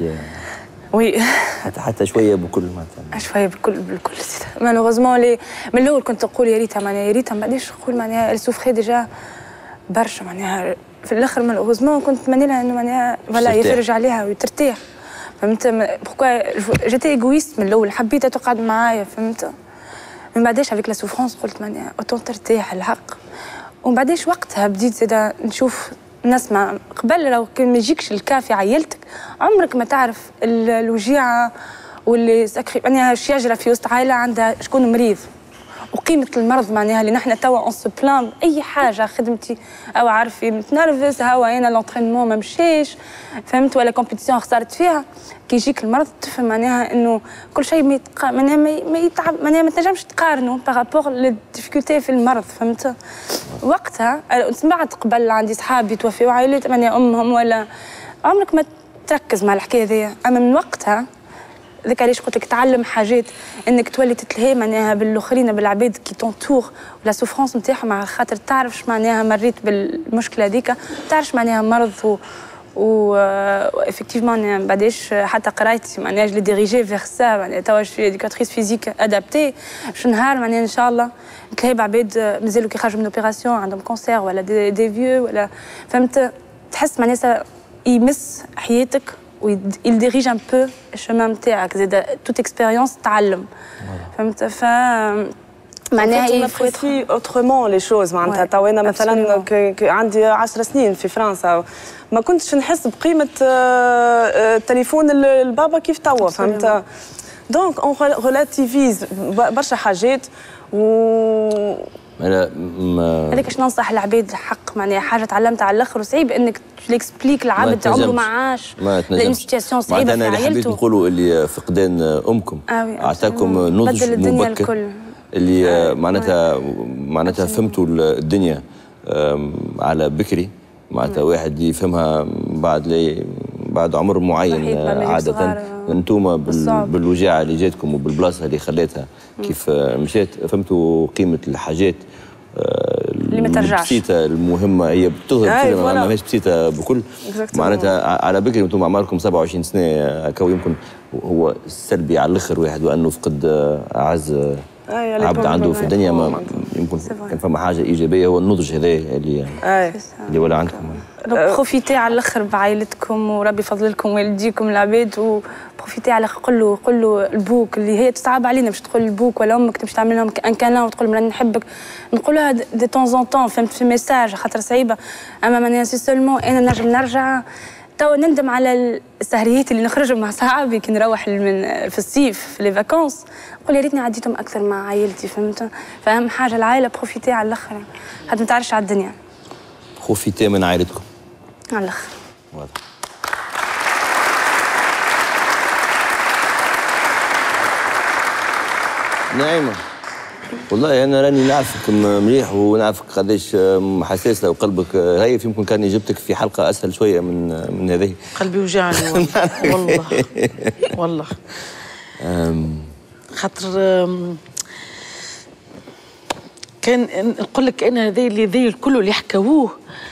وي
حتى شويه بكل معناتها
شويه بالكل مالوغوزمون من الاول كنت نقول يا ريتها معناها يا ريتها ما بعديش نقول معناها السوفري ديجا برشا معناها في الاخر مالوغوزمون كنت نتمنى لها انه معناها فوالا يفرج عليها وترتاح فهمت بوركوا جيتي ايغويست من الاول حبيتها تقعد معايا فهمت من بعداش افيك لا سوفرونس قلت معناها اوتون ترتاح الحق ومن بعداش وقتها بديت زاده نشوف نسمع قبل لو كان ما يجيكش الكافي عيلتك عمرك ما تعرف الوجيعه واللي معناها شجره في وسط عائله عندها شكون مريض وقيمه المرض معناها اللي نحن توا اون سو بلان اي حاجه خدمتي او عارفي متنرفز هوا انا لونترينمون ما مشاش فهمت ولا كومبيتيسيون خسرت فيها كي يجيك المرض تفهم معناها انه كل شيء معناها ما يتعب معناها ما تنجمش تقارنه بارابور للديفيكولتي في المرض فهمت وقتها سمعت قبل عندي صحابي توفيوا عائلات معناها امهم ولا عمرك ما تركز مع الحكايه ذي اما من وقتها ذاك علاش قلت لك تعلم حاجات انك تولي تتلهي معناها بالاخرين بالعباد كي تونتور ولا سوفرونس نتاعهم على خاطر تعرفش معناها مريت بالمشكله هذيك تعرفش معناها مرض و افكتيفمون بعداش حتى قرايتي معناها جو لي ديريجي فيغ سا معناها توا شويه ايديكاتريس فيزيك ادابتي شو نهار معناها ان شاء الله نتلاهي بعباد مازالوا كي خرجوا من اوبيراسيون عندهم كونسير ولا دي فيو ولا فهمت تحس معناها يمس حياتك il dirige un peu الشمام نتاعك زاد توت اكسبيريونس تعلم فهمت ف معناها
يفوتي اوترومون لي شوز معناتها تو انا مثلا عندي 10 سنين في فرنسا ما كنتش نحس بقيمه التليفون البابا كيف توا فهمت دونك اون ريلاتيفيز برشا حاجات و
هذاك اش ننصح العباد الحق معناها حاجه تعلمتها على الاخر وصعيب انك تليكسبليك العبد عمره ما عاش لان سيتياسيون صعيبه في
عائلته. انا اللي حبيت نقولوا اللي فقدان امكم اعطاكم نضج مبكر اللي معناتها فهمتوا الدنيا على بكري معناتها واحد يفهمها بعد عمر معين عاده انتم بالوجاعه اللي جاتكم وبالبلاصه اللي خليتها كيف مشيت فهمتوا قيمه الحاجات
اللي ما ترجعش
البسيطه المهمه هي بتظهر ماهيش بسيطه بكل معناتها على بكري انتم اعماركم 27 سنه هكا يمكن هو سلبي على الاخر واحد وانه فقد اعز عبد عنده في الدنيا ما يمكن كان فما حاجه ايجابيه هو النضج هذا اللي ولا عندكم.
بروفيتي على الاخر بعائلتكم وربي يفضل لكم والديكم العباد وبروفيتي على قول له البوك اللي هي تصعب علينا باش تقول البوك ولا امك باش تعمل لهم ان كان وتقول راني نحبك نقولها دي طون زون طون فهمت في ميساج خاطر صعيبه اما ماني سي سولمون انا نجم نرجع تو نندم على السهريات اللي نخرجهم مع صحابي كي نروح في الصيف في لي فاكونس نقول يا ريتني عديتهم اكثر مع عائلتي فهمت فاهم حاجه العائله بروفيتي على الاخر خاطر ما تعرفش على الدنيا
بروفيتي من عائلتكم
على الاخر
واضح. نعيمة والله أنا راني نعرفك مليح ونعرفك قداش حساسة وقلبك هايف يمكن كان جبتك في حلقة أسهل شوية من هذه.
قلبي وجعني والله والله خاطر كان نقول لك أنا هذا الكل اللي حكاوه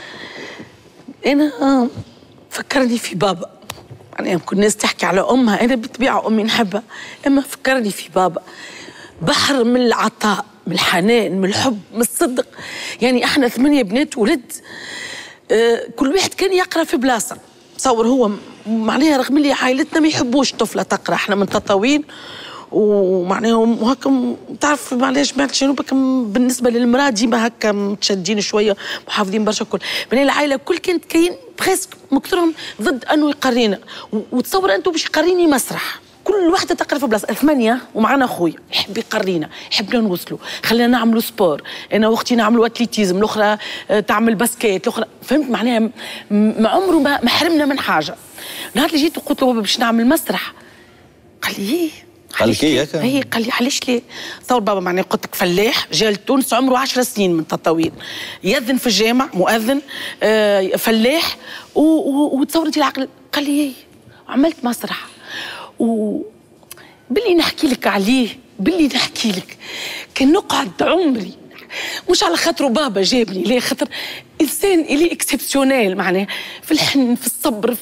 أنا فكرني في بابا. يعني يمكن الناس تحكي على أمها أنا بالطبيعة أمي نحبها أما فكرني في بابا بحر من العطاء من الحنان من الحب من الصدق. يعني احنا 8 بنات ولد كل واحد كان يقرا في بلاصه تصور هو معناها رغم اللي عائلتنا ما يحبوش طفله تقرا احنا من تطاوين ومعناها وهكا تعرف معليش بعد شنو بالنسبه للمراه ديما هكا متشدين شويه محافظين برشا الكل يعني العائله الكل كانت كاين بريسك مكثرهم ضد انه يقرينا وتصور انتم باش يقريني مسرح كل واحدة تقرا في بلاصة 8 ومعنا خويا يحب يقرينا يحبنا نوصلوا خلينا نعملوا سبور انا واختي نعملوا اتليتيزم الاخرى تعمل باسكيت الاخرى فهمت معناها عمره ما حرمنا من حاجة. نهار اللي جيت وقلت له بابا باش نعمل مسرح قال لي ايه
قال لك ايه هكا؟
اي قال لي علاش ليه؟ تصور بابا معناها قلت لك فلاح جا لتونس عمره 10 سنين من تطاوين يأذن في الجامع مؤذن فلاح وتصور انت العقل قال لي ايه عملت مسرح باللي نحكي لك عليه باللي نحكي لك كان نقعد عمري مش على خاطره بابا جابني ليه خاطر انسان الي اكسبسيونيل معناه في الحن في الصبر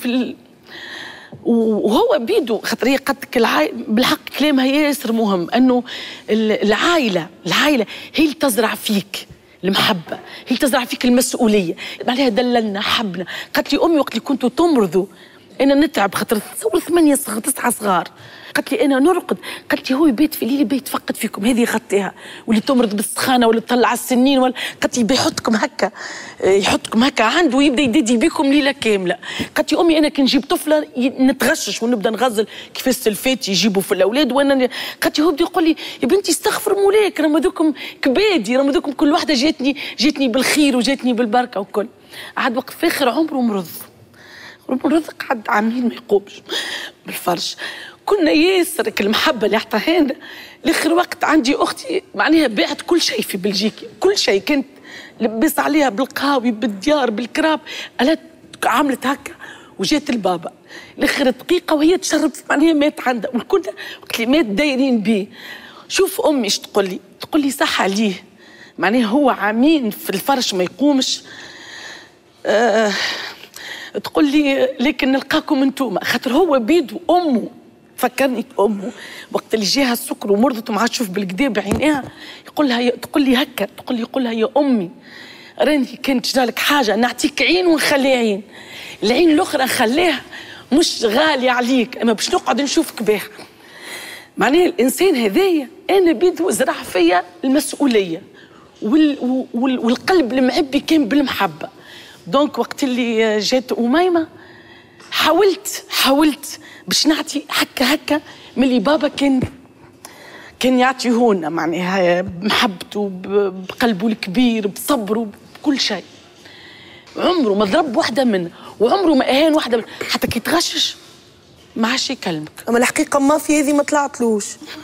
وهو بيدو خاطر هي قالت لك بالحق كلامها ياسر مهم انه العائله هي اللي تزرع فيك المحبه هي اللي تزرع فيك المسؤوليه معناها دللنا حبنا. قالت لي امي وقت اللي كنتوا تمرضوا انا نتعب خاطر تصور 8 9 صغار قالت لي انا نرقد قالت لي هو يبيت في الليل يبيت يتفقد فيكم هذه غطيها واللي تمرض بالسخانه ولا تطلع السنين ولا قالت لي يحطكم هكا عنده ويبدا يدي بكم ليله كامله. قالت لي امي انا كي نجيب طفله نتغشش ونبدا نغزل كيف السلفات يجيبوا في الاولاد وانا قالت لي هو بدا يقول لي يا بنتي استغفر مولاك راهم هذوكم كبادي راهم هذوكم كل واحده جاتني بالخير وجاتني بالبركه وكل. عاد وقت في اخر عمره مرض قعد عامين ما يقومش بالفرش كنا ياسر المحبه اللي عطاها لنا. لاخر وقت عندي اختي معناها باعت كل شيء في بلجيكا كل شيء كانت لبس عليها بالقهاوي بالديار بالكراب قالت عملت هكا وجات البابا لاخر دقيقه وهي تشرب معناها مات عندها والكل وقت اللي مات دايرين بيه. شوف امي ايش تقول لي صح عليه معناها هو عامين في الفرش ما يقومش تقول لي لكن نلقاكم انتوما خاطر هو بيدو امه فكرني بامه وقت اللي جاها السكر ومرضت وما عادش تشوف بالكدا بعينيها تقول لي هكا يقول لها يا امي راني كانت جرالك حاجه نعطيك عين ونخلي عين العين الاخرى نخليها مش غاليه عليك اما باش نقعد نشوفك بها. معناها الانسان هذايا انا بيدو زرع فيا المسؤوليه والقلب المعبي كان بالمحبه. دونك وقت اللي جات أميمة حاولت باش نعطي هكا من اللي بابا كان يعطيهولنا معناها بمحبته بقلبه الكبير بصبره بكل شيء. عمره ما ضرب واحدة منه وعمره ما أهان واحدة منه حتى كي تغشش ما عادش يكلمك.
أما الحقيقة ما في هذه ما طلعتلوش.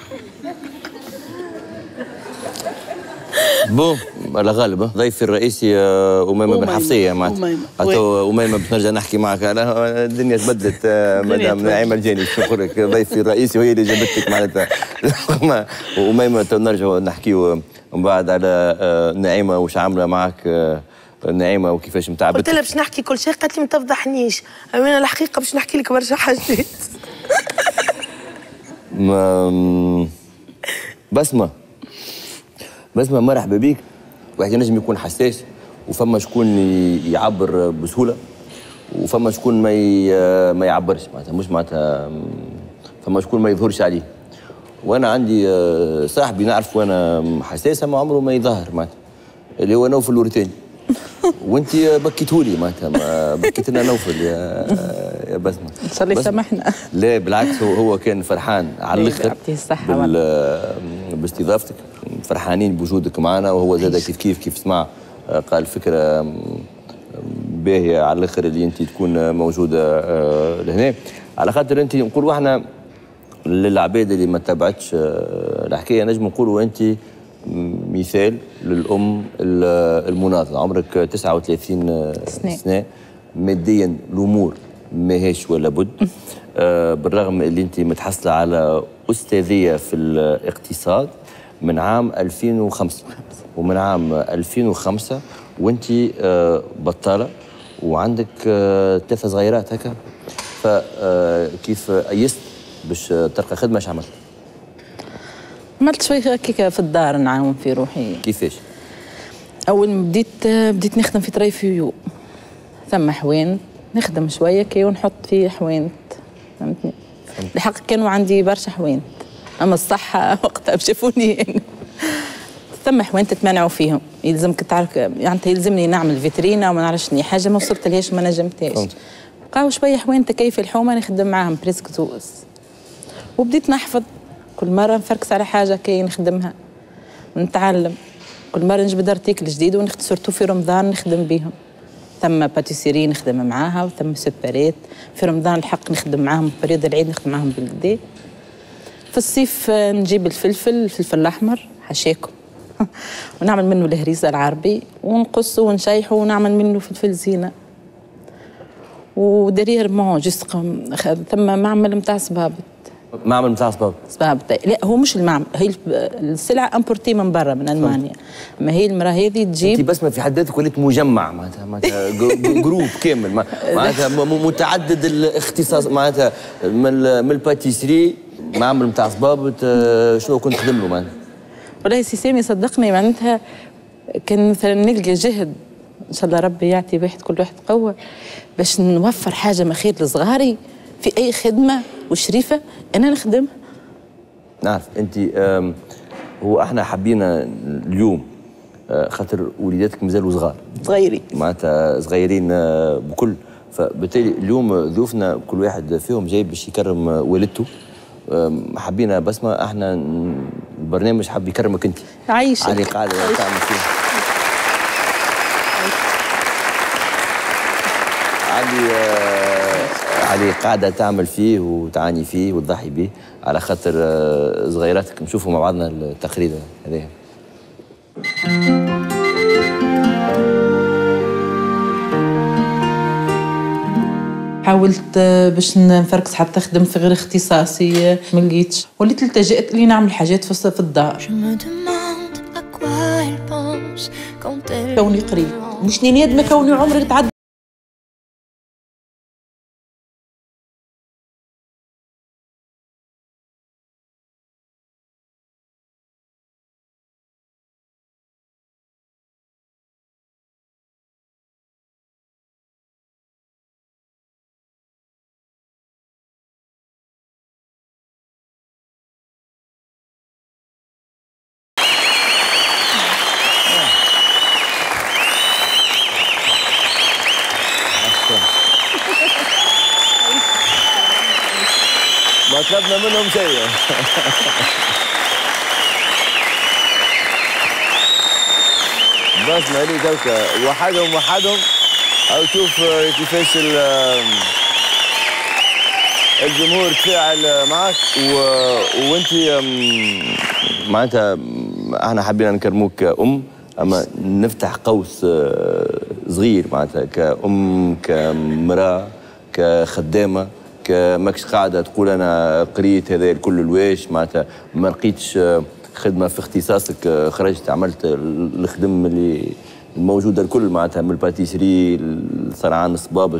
بون على غالب ضيفي الرئيسي أميمة بن حفصية معناتها حتى أميمة باش نرجع نحكي معك الدنيا تبدلت مدام نعيمة الجاني نقول لك ضيفي الرئيسي وهي اللي جابتك معناتها أميمة نرجعوا نحكيو من بعد على نعيمة وش عاملة معك نعيمة وكيفاش متعبتك.
قلت لها باش نحكي كل شيء قالت لي ما تفضحنيش أنا الحقيقة باش نحكي لك برشا حاجات.
بسمة بسمة مرحبا بيك. واحد ينجم يكون حساس وفما شكون يعبر بسهوله وفما شكون ما يعبرش معناتها مش معناتها فما شكون ما يظهرش عليه. وانا عندي صاحبي نعرف وانا حساسه ما عمره ما يظهر معناتها اللي هو نوفل الوريتاني. وانت بكيتهولي معناتها بكيت لنا نوفل يا بسمه.
ان شاء الله يسامحنا.
لا بالعكس هو كان فرحان على الاخر باستضافتك، فرحانين بوجودك معنا، وهو زاد كيف سمع قال فكره باهيه على الاخر اللي انت تكون موجوده لهنا، على خاطر انت نقولوا احنا للعباد اللي ما تابعتش الحكايه نجم نقولوا انت مثال للام المناضله. عمرك 39 سنه، ماديا الامور ماهيش ولا بد. بالرغم اللي انت متحصله على استاذيه في الاقتصاد من عام 2005 ومن عام 2005 وانت بطاله وعندك 3 صغيرات هكا، فكيف أيست باش تلقى خدمه؟ اش عملت؟
عملت شويه هكاك في الدار نعاون في روحي.
كيفاش؟
اول ما بديت نخدم في تريفيو، ثم حوانت نخدم شويه كي ونحط فيه حوانت، فهمتني؟ الحق كانوا عندي برشا حوانت، اما الصحه وقتها شافوني ثم حوانت تمنعوا فيهم، يلزمك تعرف يعني يلزمني نعمل فيترينا وما نعرفش حاجه ما وصلت لهاش ما نجمتهاش. بقاو شويه حوانت كيف الحومه نخدم معاهم بريسك زوز، وبديت نحفظ كل مره نفركس على حاجه كي نخدمها، نتعلم كل مره نجبد ارتيكل جديد ونخدم سورتو في رمضان نخدم بيهم. ثم باتيسيري نخدم معاها وثم سوبريت، في رمضان الحق نخدم معاهم، بريود العيد نخدم معاهم بالكدا. في الصيف نجيب الفلفل الاحمر حشاكم ونعمل منه الهريسه العربي ونقصه ونشيحه ونعمل منه فلفل زينه. ودرير مون جست ثم معمل نتاع صبابط.
معمل نتاع
صبابط؟ لا هو مش المعمل، هي السلعه امبورتي من برا من المانيا. اما هي المراه هذه تجيب.
انت بسمه في حد ذاتك وليت مجمع معناتها جروب كامل معناتها متعدد الاختصاص معناتها من الباتيسري معمل نتاع صبابط. شنو كنت تخدم له معناتها؟
والله سي سامي صدقني معناتها كان مثلا نلقى جهد ان شاء الله ربي يعطي واحد كل واحد قوه باش نوفر حاجه ما خير لصغاري في اي خدمه وشريفه انا نخدمها.
نعرف انت هو احنا حبينا اليوم خاطر وليداتك مازالوا
صغيرين
معناتها صغيرين بكل، فبالتالي اليوم ضيوفنا كل واحد فيهم جاي باش يكرم والدته. حبينا بسمه احنا البرنامج حب يكرمك انت.
عايشه
علي قاعده تعمل فيه علي قاعده تعمل فيه وتعاني فيه وتضحي به على خاطر صغيراتك. نشوفوا مع بعضنا التقرير هذا.
حاولت باش نفركس حتى نخدم في غير اختصاصي ما لقيتش، وليت التجأت لي نعمل حاجات في الدار. كوني قريب مش نادمه كوني عمري تعدى
ما طلبنا منهم شيء. بس مالي توكا وحدهم او شوف كيفاش الجمهور تفاعل معك وانت معناتها احنا حبينا نكرموك كأم، اما نفتح قوس صغير معناتها كأم كمرأة كخدامة ماكش قاعده تقول انا قريت هذا الكل الواش معناتها ما لقيتش خدمه في اختصاصك، خرجت عملت الخدم اللي موجوده الكل معناتها من الباتيسري الصرعان الصبابط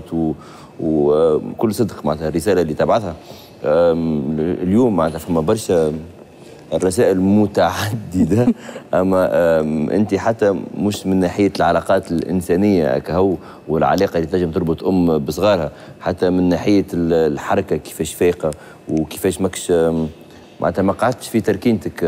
وكل صدق معناتها الرساله اللي تبعثها اليوم معناتها فما برشا الرسائل متعدده. اما انت حتى مش من ناحيه العلاقات الانسانيه كهو والعلاقه اللي تنجم تربط ام بصغارها، حتى من ناحيه الحركه كيفاش فايقه وكيفاش ماكش معناتها ما قعدتش في تركينتك،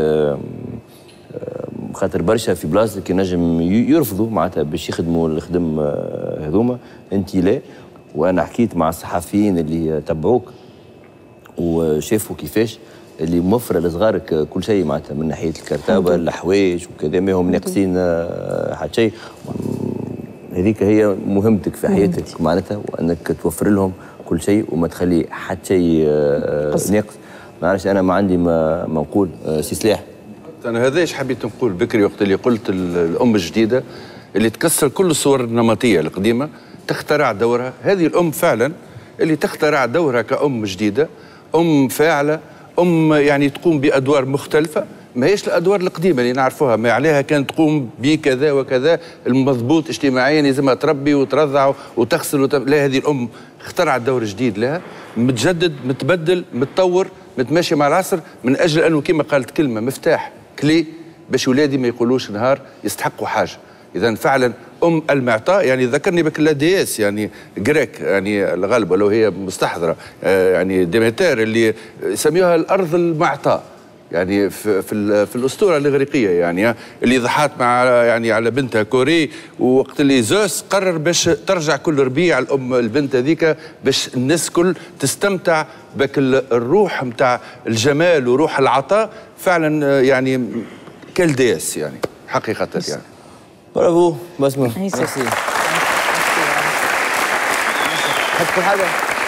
خاطر برشا في بلاصتك ينجم يرفضوا معناتها باش يخدموا الخدم هذوما، انت لا. وانا حكيت مع الصحفيين اللي تبعوك وشافوا كيفاش اللي موفره لصغارك كل شيء معناتها من ناحيه الكرتابه الحوايج وكذا، ما هم ناقصين حتى شيء. هذيك هي مهمتك في حياتك معناتها، وانك توفر لهم كل شيء وما تخلي حتى شيء ناقص. ما نعرفش انا ما عندي ما نقول. سي سلاح،
انا هذا ايش حبيت نقول بكري وقت اللي قلت الام الجديده اللي تكسر كل الصور النمطيه القديمه، تخترع دورها. هذه الام فعلا اللي تخترع دورها كأم جديده، ام فاعله، ام يعني تقوم بادوار مختلفه، ما هيش الادوار القديمه اللي نعرفوها ما عليها كانت تقوم بكذا وكذا المضبوط اجتماعيا، لازمها تربي وترضع وتغسل لا، هذه الام اخترعت دور جديد لها، متجدد متبدل متطور متماشي مع العصر، من اجل انه كما قالت كلمه مفتاح كلي باش ولادي ما يقولوش نهار يستحقوا حاجه. اذا فعلا ام المعطاء، يعني ذكرني بك لا دياس يعني جريك يعني الغالب ولو هي مستحضره، يعني ديمتر اللي يسميوها الارض المعطاء، يعني في الاسطوره الاغريقيه يعني اللي ضحات مع يعني على بنتها كوري، ووقت اللي زوس قرر باش ترجع كل ربيع الام البنت هذيك باش الناس كل تستمتع بك الروح نتاع الجمال وروح العطاء. فعلا يعني كالدياس يعني حقيقه يعني.
برافو بسمة. ميرسي.
تحب حاجه؟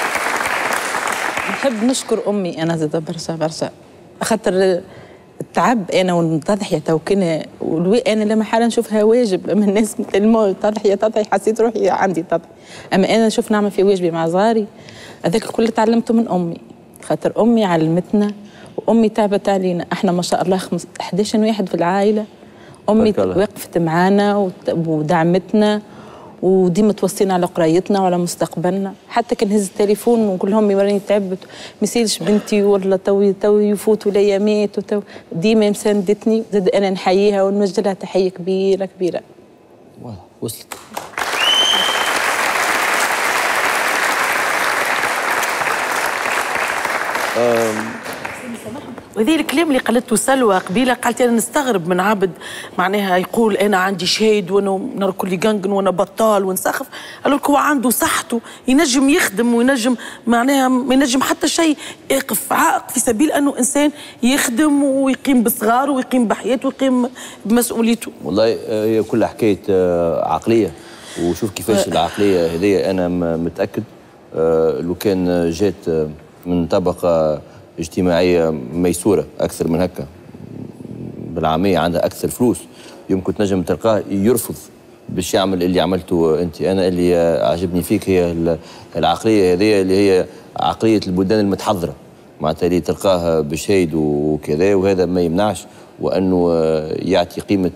نحب نشكر امي انا زاد برشا خاطر التعب انا والتضحيه توكنا انا لما حالا نشوفها واجب، لما الناس تلموا تضحيه حسيت روحي عندي تضحيه، اما انا نشوف نعمل في واجبي مع صغاري هذاك الكل تعلمته من امي، خاطر امي علمتنا وامي تعبت علينا. احنا ما شاء الله 11 واحد في العائله، امي وقفت معانا ودعمتنا وديما توصينا على قرايتنا وعلى مستقبلنا. حتى كان هز التليفون ونقول لهم وراني تعبت ما يسالش بنتي والله توي يفوتوا الايامات ديما مساندتني، زاد انا نحييها ونوجه لها تحيه كبيره كبيره.
وصلت.
وهذه الكلام اللي قالته سلوى قبيله، قالت انا نستغرب من عبد معناها يقول انا عندي شهيد وانا نركل يقنقن وانا بطال ونسخف، قالوا لك هو عنده صحته ينجم يخدم وينجم معناها ما ينجم حتى شيء يقف عائق في سبيل انه انسان يخدم ويقيم بصغاره ويقيم بحياته ويقيم بمسؤوليته.
والله هي كلها حكايه عقليه، وشوف كيفاش العقليه هذه انا متاكد لو كان جات من طبقه اجتماعيه ميسوره اكثر من هكا بالعاميه عندها اكثر فلوس، يمكن تنجم تلقاه يرفض باش يعمل اللي عملته انت. انا اللي عجبني فيك هي العقليه هذه اللي هي عقليه البلدان المتحضره، معناتها اللي تلقاه بشهيد وكذا، وهذا ما يمنعش وانه يعطي قيمه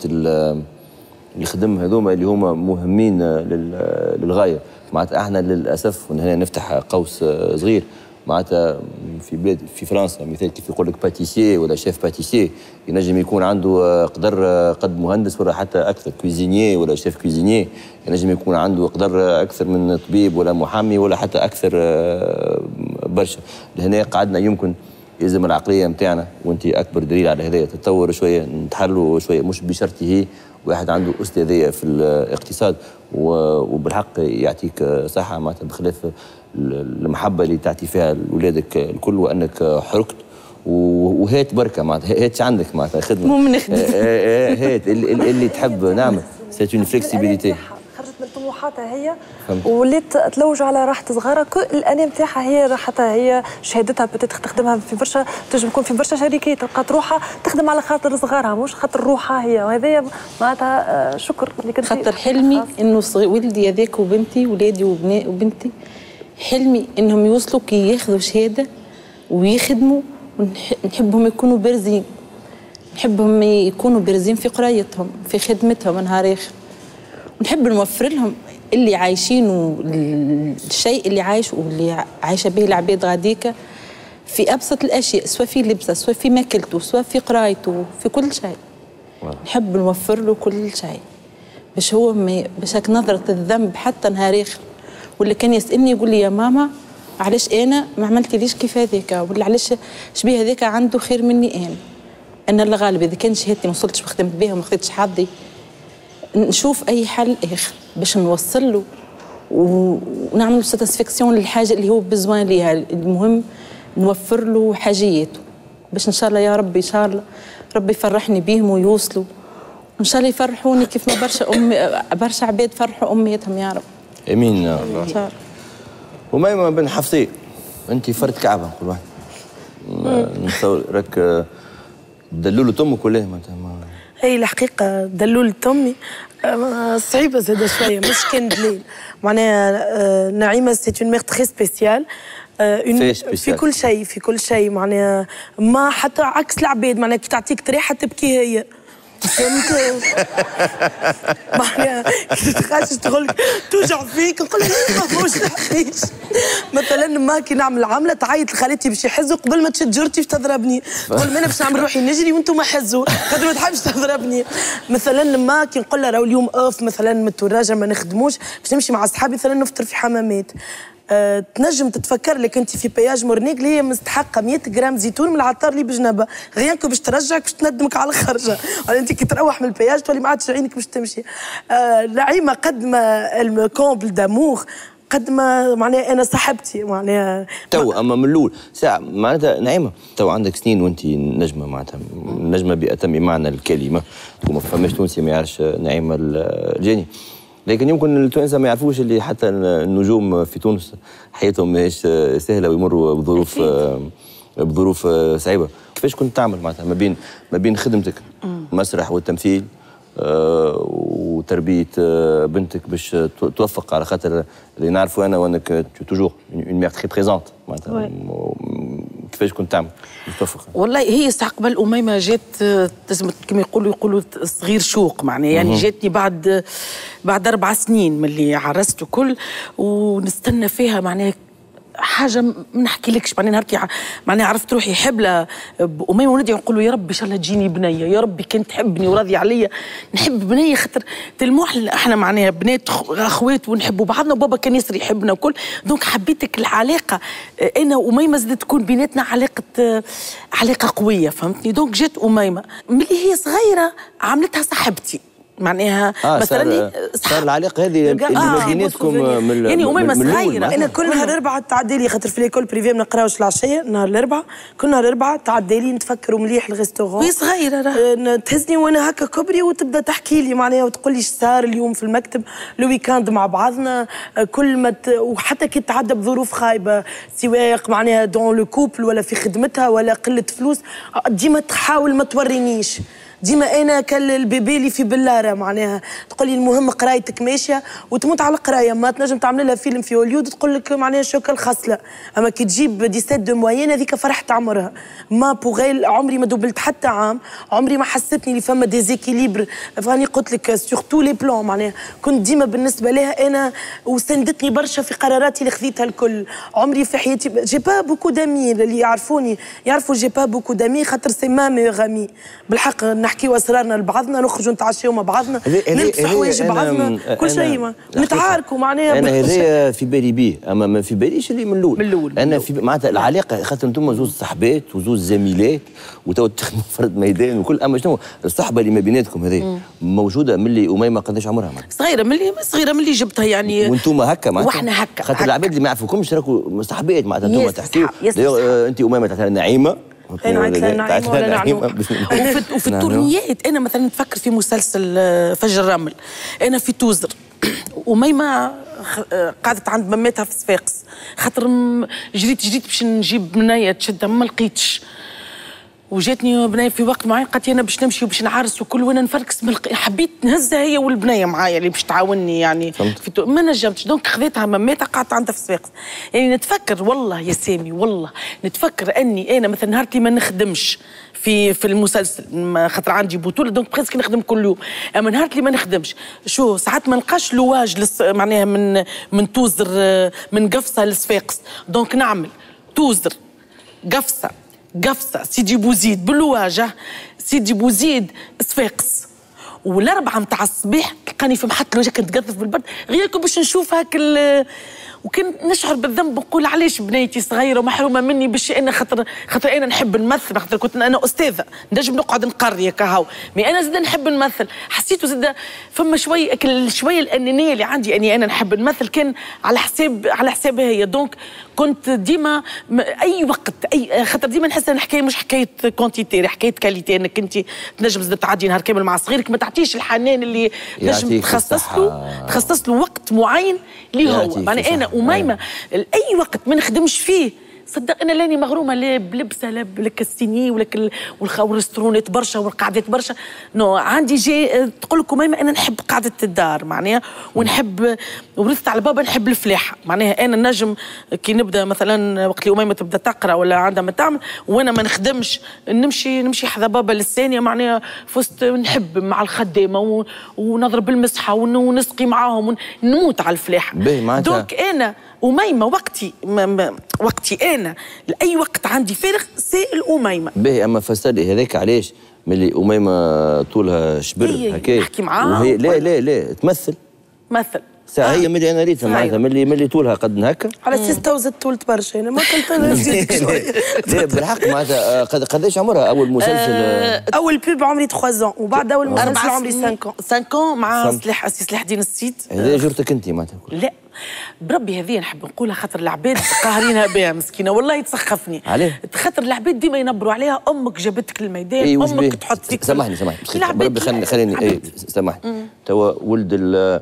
الخدم هذوما اللي هما مهمين للغايه. معناتها احنا للاسف هنا نفتح قوس صغير، معناتها في بلاد في فرنسا مثال كيف يقول لك باتيسيي ولا شيف باتيسيي ينجم يكون عنده قدر قد مهندس ولا حتى اكثر، كويزينيي ولا شيف كويزينيي ينجم يكون عنده قدر اكثر من طبيب ولا محامي ولا حتى اكثر برشا. لهنا قعدنا يمكن يلزم العقليه نتاعنا، وانت اكبر دليل على هذا، تتطوروا شويه نتحلوا شويه، مش بشرطه واحد عنده استاذيه في الاقتصاد وبالحق يعطيك صحه معناتها بخلاف المحبه اللي تعطي فيها لاولادك الكل، وانك حركت وهات بركه معناتها هات عندك معناتها خدمه
مو نخدم
هات اللي تحب نعمل سيت اون فليكسيبيليتي.
خرجت من طموحاتها هي وليت تلوج على راحه صغارها، كل الانام تاعها هي راحتها، هي شهادتها تخدمها في برشا، تنجم تكون في برشا شركات لقات روحها تخدم على خاطر صغارها مش خاطر روحها هي، وهذا معناتها شكر اللي كنت
خاطر حلمي انه ولدي هذاك وبنتي ولادي وبنتي حلمي انهم يوصلوا كي ياخذوا شهاده ويخدموا، ونحبهم يكونوا بارزين، نحبهم يكونوا بارزين في قرايتهم في خدمتهم نهار اخر، ونحب نوفر لهم اللي عايشينه الشيء اللي عايش واللي عايشه به العباد غاديكا في ابسط الاشياء، سواء في لبسه، سواء في ماكلته، سواء في قرايته، في كل شيء. نحب نوفر له كل شيء باش هو باش هيك نظره الذنب حتى نهار اخر. واللي كان يسالني يقول لي يا ماما علاش انا ما عملتليش كيف هذاك، ولا علاش شبيه هذاك عنده خير مني انا اللي غالب اذا كان شهادتي ما وصلتش وخدمت بها وما خديتش حظي نشوف اي حل اخر باش نوصل له ونعمل ساتسفاكسيون للحاجه اللي هو بزوان ليها. المهم نوفر له حاجياته باش ان شاء الله يا ربي ان شاء الله ربي يفرحني بيهم ويوصلوا ان شاء الله يفرحوني كيف ما برشا عباد فرحوا امهاتهم يا رب.
امين يا الله. وميمة بن حفصي انت فرد كعبه كل واحد نتصور راك دلولة امك ولا
هي الحقيقه دلولة امي صعيبه زاده شويه مش كان دليل معناها نعيمه سي اون مير تري سبيسيال في كل شيء معناها ما حتى عكس العباد معناها كي تعطيك طريحه تبكي هي فهمت معناها كي تخرج تقول لك توجع فيك نقول لها ما توجعنيش مثلا ما كي نعمل عمله تعيط لخالتي باش يحزوا قبل ما تشد جرتي باش تضربني تقول انا باش نعمل روحي نجري وانتم حزوا خاطر ما تحبش تضربني. مثلا لما كي نقول لها راهو اليوم اوف مثلا من الراجل ما نخدموش باش نمشي مع اصحابي مثلا نفطر في حمامات تنجم تتفكر لك انت في بياج مورنيك اللي هي مستحقه 100 جرام زيتون من العطار اللي بجنبه غير باش ترجعك باش تندمك على الخرجه. انت كي تروح من البياج تولي ما عادش عينك باش تمشي. نعيمه قد ما الكومبل دامور قد ما معناها انا صاحبتي معناها
تو اما من الاول ساعه معناتها نعيمه تو عندك سنين وانت نجمه معناتها نجمه باتم معنى الكلمه وما فماش تونسي ما يعرفش نعيمه الجاني. لكن يمكن التوانسه ما يعرفوش اللي حتى النجوم في تونس حياتهم ماهيش سهله ويمروا بظروف صعيبه. كيفاش كنت تعمل معناتها ما بين خدمتك المسرح والتمثيل وتربيه بنتك باش توفق على خاطر اللي نعرفوا انا وانك توجور اون مير تري بريزونت معناتها كيفاش كنت تعمل توفق؟
والله هي ساعة قبل أميمة جات كما يقولوا صغير شوق معناها يعني جاتني بعد 4 سنين من اللي عرست وكل ونستنى فيها معناها حاجه ما نحكيلكش معناها عرفت روحي حبله بأميمة وندعي نقول له يا رب ان شاء الله تجيني بنيه يا ربي كان تحبني وراضي عليا نحب بنيه خاطر تلموح احنا معناها بنات اخوات ونحبوا بعضنا وبابا كان ياسر يحبنا وكل دونك حبيتك العلاقه انا وأميمة زادت تكون بيناتنا علاقه قويه فهمتني. دونك جات أميمة ملي هي صغيره عملتها صاحبتي معناها مثلا
صار العلاقه هذه اللي ما بيناتكم
يعني أميمة صغيره.
انا كل نهار 4 تعدي لي خاطر في ليكول بريفي ما نقراوش العشيه نهار الاربعاء كل نهار 4 تعدي لي نتفكروا مليح الريستورون
وهي صغيره
تهزني وانا هكا كبري وتبدا تحكي لي معناها وتقول لي ايش صار اليوم في المكتب لو ويكاند مع بعضنا كل ما وحتى كي تعدى بظروف خايبه سواء معناها دون لو كوبل ولا في خدمتها ولا قله فلوس ديما تحاول ما تورينيش ديما انا كالبيبي اللي في بلاره معناها تقول لي المهم قرايتك ماشيه وتموت على القرايه ما تنجم تعمل لها فيلم في هوليود تقول لك معناها شوكه الخصله اما كي تجيب 17 دو موين هذيك فرحت عمرها ما بوغيل عمري ما دوبلت حتى عام عمري ما حسيتني اللي فما ديزيكيليبر فاني قلت لك سور تو لي بلون معناها كنت ديما بالنسبه لها انا وسندتني برشا في قراراتي اللي خذيتها الكل عمري في حياتي جي با بوكو دامي اللي يعرفوني يعرفوا جي با بوكو دامي خاطر سي ما ميغ امي بالحق نحكيو اسرارنا لبعضنا نخرجوا نتعشاو مع بعضنا نلبسوا حوايج بعضنا كل شيء نتعاركوا معناها
انا هذايا في بالي بيه اما ما في باليش اللي من الاول انا في معناتها العلاقه خاطر انتم زوج صحبات وزوج زميلات وتو تخدموا فرد ميدان وكل اما شنو الصحبه اللي ما بيناتكم هذه موجوده ملي أميمة قداش عمرها
صغيره ملي جبتها يعني
وانتم هكا معناتها
واحنا هكا
خاطر العباد اللي ما يعرفوكمش راكوا صحبات معناتها انتم تحكيوا انت أميمة تعتبر نعيمة
نعيمه ولا نعيمه وفي التورنيات انا مثلا نفكر في مسلسل فجر الرمل انا في توزر أميمة قعدت عند مامتها في صفاقس خاطر جريت باش نجيب بنيه تشدها ما لقيتش وجاتني بنيه في وقت معين قالت انا باش نمشي وباش نعرس وكل وانا نفركس حبيت نهزها هي والبنيه معايا اللي باش تعاوني يعني ما نجمتش دونك خذيتها مامتها قعدت عندها في صفاقس يعني نتفكر والله يا سامي والله نتفكر اني انا مثلا نهار ما نخدمش في المسلسل خاطر عندي بطوله دونك بريسك نخدم كل يوم اما نهار اللي ما نخدمش شو ساعات ما نلقاش لواج معناها من توزر من قفصه لصفاقس دونك نعمل توزر قفصه سيدي بوزيد بالواجه، سيدي بوزيد صفاقس، والاربعه متاع الصباح تلقاني في محط الوجه كنت تقذف بالبرد غير باش نشوف هاك وكان نشعر بالذنب نقول علاش بنيتي صغيره ومحرومه مني باش انا خاطر انا نحب نمثل، خاطر كنت انا استاذه نجم نقعد نقري كهو، مي انا زاد نحب نمثل، حسيت زاد فما شويه الانانيه اللي عندي اني انا نحب نمثل كان على حسابها هي، دونك كنت ديما اي وقت خاطر ديما نحس ان الحكايه مش حكايه كونتيتي، حكايه كاليتي، انك انت تنجم زاد تعدي نهار كامل مع صغيرك ما تعطيش الحنان اللي نجم تخصص له وقت معين اللي هو معناها انا وميمه اي وقت ما نخدمش فيه صدق انا لاني مغرومه لا بلبسه لا بالكاستيني ولا والريستورونات برشا والقعدات برشا، نو عندي جي تقول لكم ميمه انا نحب قعده الدار معناها، ونحب ورثت على بابا نحب الفلاحه معناها، انا نجم كي نبدا مثلا وقت اللي ميمه تبدا تقرا ولا عندها ما تعمل وانا ما نخدمش نمشي حذا بابا للثانيه معناها فزت نحب مع الخدامه ونضرب المسحه ونسقي معاهم ونموت على الفلاحه، دونك انا وميمه وقتي انا لاي وقت عندي فارغ سائل وميمه.
باهي اما فسرلي هذاك علاش ملي اميمه طولها شبر هكايا
نحكي معاها
وهي لا تمثل ساعة هي ملي انا ريتها معناتها ملي طولها قد هكا
على اساس تو زدت طولت برشا انا ما قلت انا نزيدك شويه.
لا بالحق معناتها قداش عمرها اول مسلسل؟
اول بيب عمري 3 ans وبعد اول مسلسل عمري 5
ans مع سلاح الدين السيد.
هذا جرتك انت معناتها؟
لا بربي هذه نحب نقولها خاطر العباد قاهرينها بها مسكينه والله تسخفني.
عليه؟
خاطر العباد ديما ينبروا عليها امك جابتك للميدان، امك تحط فيك.
سامحني بربي خليني سامحني توا ولد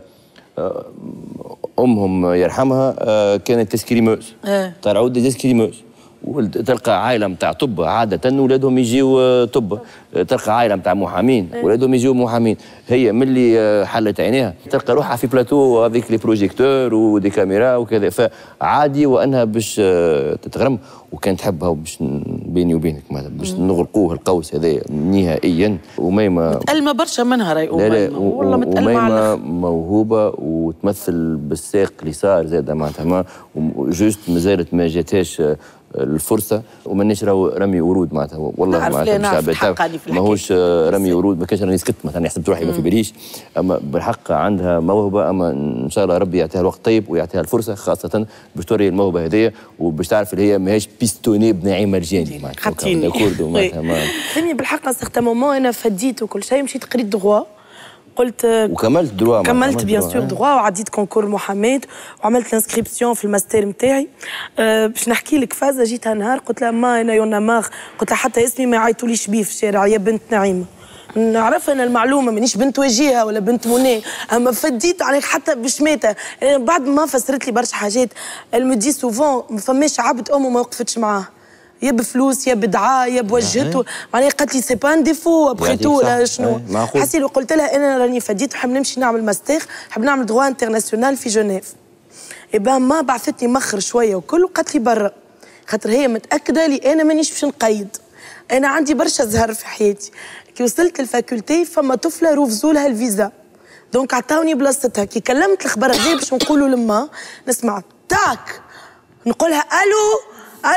امهم يرحمها كانت تسكريموز تعود تسكريموز، تلقى عائله نتاع طب عاده ولادهم يجيو طب، تلقى عائله نتاع محامين ولادهم يجيو محامين، هي ملي حلت عينيها تلقى روحها في بلاتو هذيك لي بروجيكتور ودي كاميرا وكذا، فعادي وانها باش تتغرم وكانت تحبها وباش بيني وبينك باش نغلقوه القوس هذا نهائيا. وميمه
متألمه برشا منها راهي
والله متألمه موهوبه وتمثل بالساق اليسار زاده معناتها جوست مازالت ما جاتهاش الفرصه، ومانيش راهو رمي ورود معناتها والله معناتها ماهوش رمي ورود، ما كانش راني سكت مثلا حسبت روحي ما في باليش، اما بالحق عندها موهبه، اما ان شاء الله ربي يعطيها الوقت طيب ويعطيها الفرصه خاصه باش توري الموهبه هذيا وباش تعرف اللي هي ماهيش بيستوني بنعيمه الجاني معناتها
خاطيني
فهمني بالحق à certain moment انا فديت وكل شيء مشيت قريت دروا قلت
وكملت دروا
كملت بيان سور دروا وعديت كونكور محاماه وعملت الانسكريبسيون في الماستر نتاعي. باش نحكي لك فازه جيتها نهار قلت لها ما انا يونا ماغ، قلت لها حتى اسمي ما يعيطوليش بيه في الشارع يا بنت نعيمه، نعرف انا المعلومه مانيش بنت وجيهه ولا بنت منى، اما فديت عليك حتى بشماتها بعد ما فسرت لي برشا حاجات. المدي سوفون ما فماش عبد امه ما وقفتش معاه يا بفلوس يا بدعاء يا بوجهته معناها قالت لي سي با ان ديفو ابخي تو ولا شنو حسي له قلت لها انا راني فديت وحب نمشي نعمل ماستر حب نعمل دروا انترناسيونال في جنيف. اي ما بعثتني مخر شويه وكل وقالت لي برا خاطر هي متاكده لي انا مانيش باش نقيد، انا عندي برشا زهر في حياتي. كي وصلت للفاكولتي فما طفله رفزوا لها الفيزا دونك عطاوني بلاصتها. كي كلمت الخبر هذا باش نقولوا لما نسمع تاك نقولها الو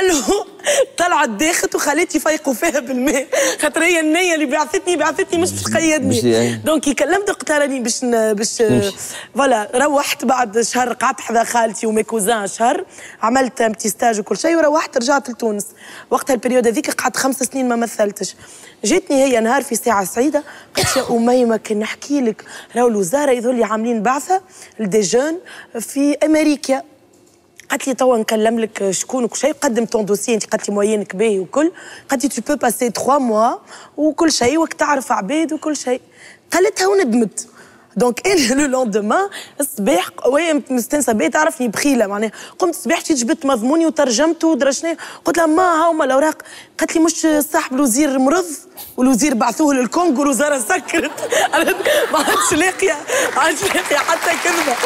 طلعت داخت وخليتي يفيقوا فيها بالماء خاطر هي النيه اللي بعثتني مش باش تقيدني. دونك كلمت قلت راني باش فوالا روحت بعد شهر قعدت حدا خالتي ومي كوزان شهر عملت بتي ستاج وكل شيء وروحت رجعت لتونس. وقتها البريود هذيك قعدت 5 سنين ما مثلتش. جاتني هي نهار في ساعه سعيده قلت يا اميمه كان نحكي لك راهو الوزاره يظهر لي عاملين بعثه لدي جون في امريكا. قالت لي توا نكلم لك شكون وكل شيء قدم طون دوسي انت قالت لي موينك باهي وكل قالت لي تو بو باسي 3 موا وكل شيء وك تعرف عباد وكل شيء. قالتها وندمت. دونك انا لو لوندومان الصباح وهي مستانسه بيا تعرفني بخيله معناها قمت الصباح جبت مضموني وترجمت ودرشنا قلت لها ما هاهما الاوراق. قالت لي مش صاحب الوزير مرض والوزير بعثوه للكونغو والوزاره سكرت. ما عادش لاقيه حتى كلمه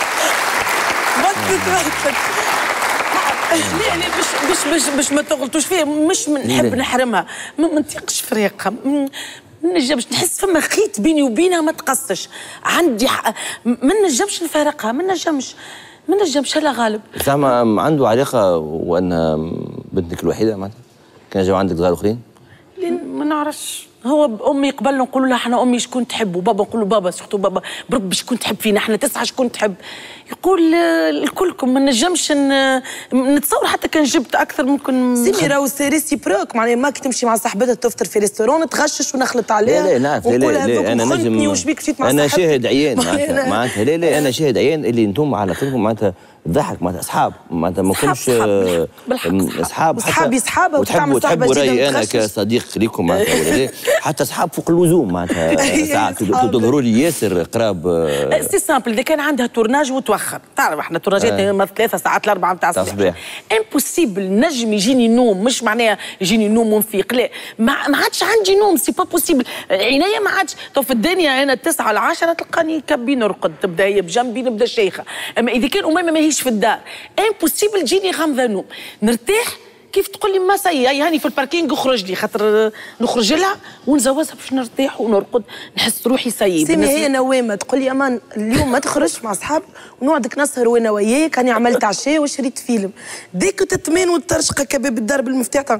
باش ما تغلطوش فيها مش نحب نحرمها ما نطيقش فريقها ما نجمش نحس فما خيط بيني وبينها ما تقصش عندي ما نجمش نفارقها ما نجمش الله غالب.
زعما عنده علاقه وان بنتك الوحيده معناتها كان جاو عندك صغار اخرين؟
ما نعرفش. هو امي قبل نقول لها احنا امي شكون تحب، وبابا نقول له بابا سورتو بابا برب شكون تحب فينا احنا 9 شكون تحب. يقول الكلكم ما نجمش نتصور حتى كان جبت اكثر ممكن.
سيمي راهو سي ريسيبروك، معناها ماك تمشي مع صاحبتها تفطر في ريستورون تغشش ونخلط عليها.
لا نعرف. لا انا نجم. انا شاهد عيان معناتها. لا انا شاهد عيان اللي انتم علاقتكم معناتها ضحك معناتها اصحاب معناتها ما كنتش اصحاب
صحابي صحابه
وتحبوا رايي انا كصديق ليكم معناتها ولا لا حتى اصحاب فوق اللزوم معناتها ساعات تظهروا لي ياسر قراب.
سي سامبل اذا كان عندها تورناج وتوخر، تعرف احنا تورناجات 3 ساعات ل4 نتاع الصباح امبوسيبل. نجم يجيني نوم، مش معناها يجيني نوم ونفيق، لا ما عادش عندي نوم، سي با بوسيبل. عينيا ما عادش تو في الدنيا انا 9 ل 10 تلقاني كبي نرقد، تبدا هي بجنبي نبدا شيخه. اما اذا كان اميمه ماهيش في الدار امبوسيبل تجيني غامضه نوم. نرتاح كيف تقول لي ما سي هاني في الباركينغ اخرج لي، خاطر نخرج لها ونزوزها باش نرتاح ونرقد نحس روحي سيب.
سيمي هي نوامه تقول لي امان اليوم ما تخرجش مع اصحابك ونقعدك نسهر وانا وياك، راني عملت عشاء وشريت فيلم. ديك تتمين وترشقه كباب الدار بالمفتاح تاع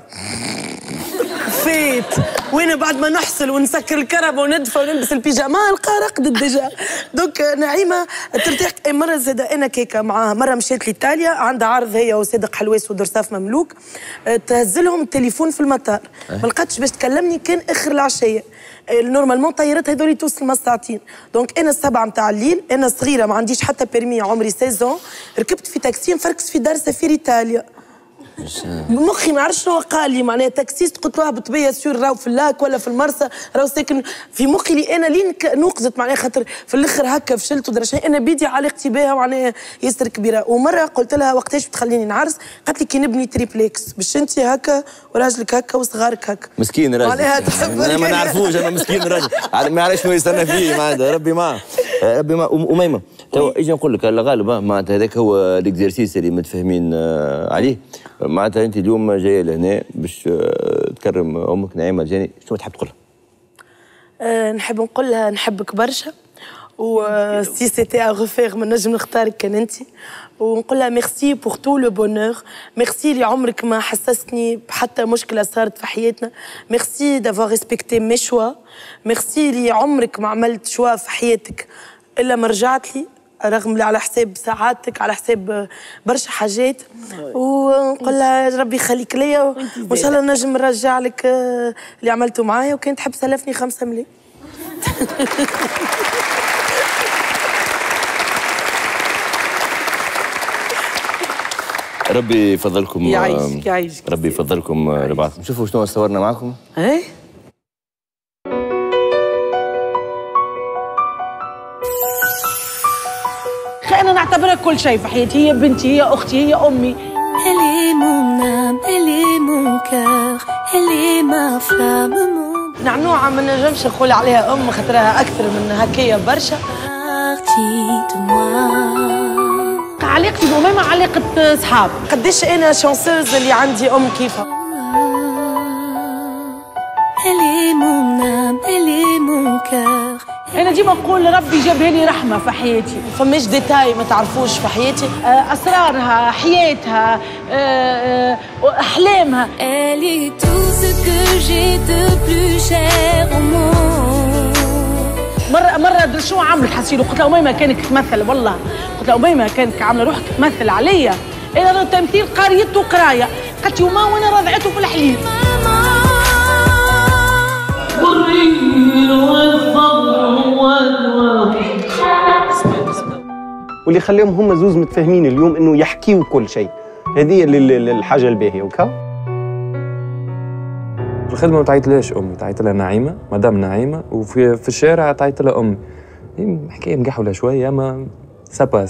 فات، وانا بعد ما نحصل ونسكر الكربه وندفى ونلبس البيجاما نلقى رقدت ديجا. دونك نعيمه ترتاح. مره زاد انا كيكه معاها، مره مشيت لايطاليا عندها عرض هي وصادق حلواس ودرساف مملوك، تهزلهم التليفون في المطار ما لقاتش باش تكلمني، كان اخر العشيه. نورمالمون طيارات هذول توصل ما ساعتين. دونك انا 7 نتاع الليل، انا صغيره ما عنديش حتى بيرمي، عمري 16 ركبت في تاكسي نفركس في دار سفير ايطاليا. مخي ما عرفش شنو قال لي معناها تاكسيست، قلت له اهبط بيا سور راهو في اللاك ولا في المرسى راهو ساكن في مخي لي انا لين نوقزت معناها خاطر في الاخر هكا فشلت ودرا انا بيدي علاقتي بها معناها ياسر كبيره. ومره قلت لها وقتاش بتخليني نعرس؟ قالت لي كي نبني تريبليكس باش انت هكا وراجلك هكا وصغارك هكا.
مسكين راجل انا ما نعرفوش، انا مسكين راجل ما يعرفش شنو يستنى فيه معناتها. ربي معاه ربي معاه. أميمة تو اجي نقول لك الغالب معناتها هذاك هو الاكزرسيس اللي متفاهمين عليه. معناتها انت اليوم جايه لهنا باش تكرم امك نعيمه الجاني، شنو تحب تقول
لها؟ نحب نقول لها نحبك برشا، و سي سيتي ا ريفير ما نجم نختارك كان انت، ونقول لها ميرسي بور تو لو بونور، ميرسي اللي عمرك ما حسستني بحتى مشكله صارت في حياتنا، ميرسي دافوار ريسبكتي مي شوا، ميرسي اللي عمرك ما عملت شوا في حياتك الا ما رجعت لي، رغم اللي على حساب سعادتك على حساب برشا حاجات. ونقول لها ربي يخليك ليا وان شاء الله نجم نرجع لك اللي عملته معايا، وكان تحب سلفني 5 ملايين.
ربي يفضلكم.
يعيشك يعيشك.
ربي يفضلكم لبعضكم. شوفوا شنو صورنا معكم.
ايه أنا نعتبرها كل شيء في حياتي، هي بنتي هي أختي هي أمي.
Elle est mon âme, elle est mon cœur, elle est ma flamme, mon...
نعنوعة ما نجمش نقول عليها أم خاطرها أكثر من هكايا برشا.
علاقتي بأميمة علاقة صحاب.
قديش أنا شانسوز اللي عندي أم كيفها.
Elle est mon âme, elle est mon cœur.
أنا ديما نقول ربي جابها لي رحمة في حياتي.
فماش ديتاي ما تعرفوش في حياتي،
أسرارها، حياتها، أحلامها.
Elle est tout ce que j'ai de plus cher au monde.
مرة شنو عملت حسيلو؟ قلت لها أميمة كانك تمثل، والله قلت لها أميمة كانك عاملة روحك تمثل عليا، أنا تمثيل قريته قراية. قالت لي وما وانا رضعته في الحليب.
واللي خلاهم هم زوز متفاهمين اليوم انه يحكيوا كل شيء، هذه الحاجه الباهيه. وكا
في الخدمه ما تعيطلهاش امي، تعيط لها نعيمه، مدام نعيمه، وفي الشارع تعيط لها امي. حكايه مقحوله شويه ما ساباس.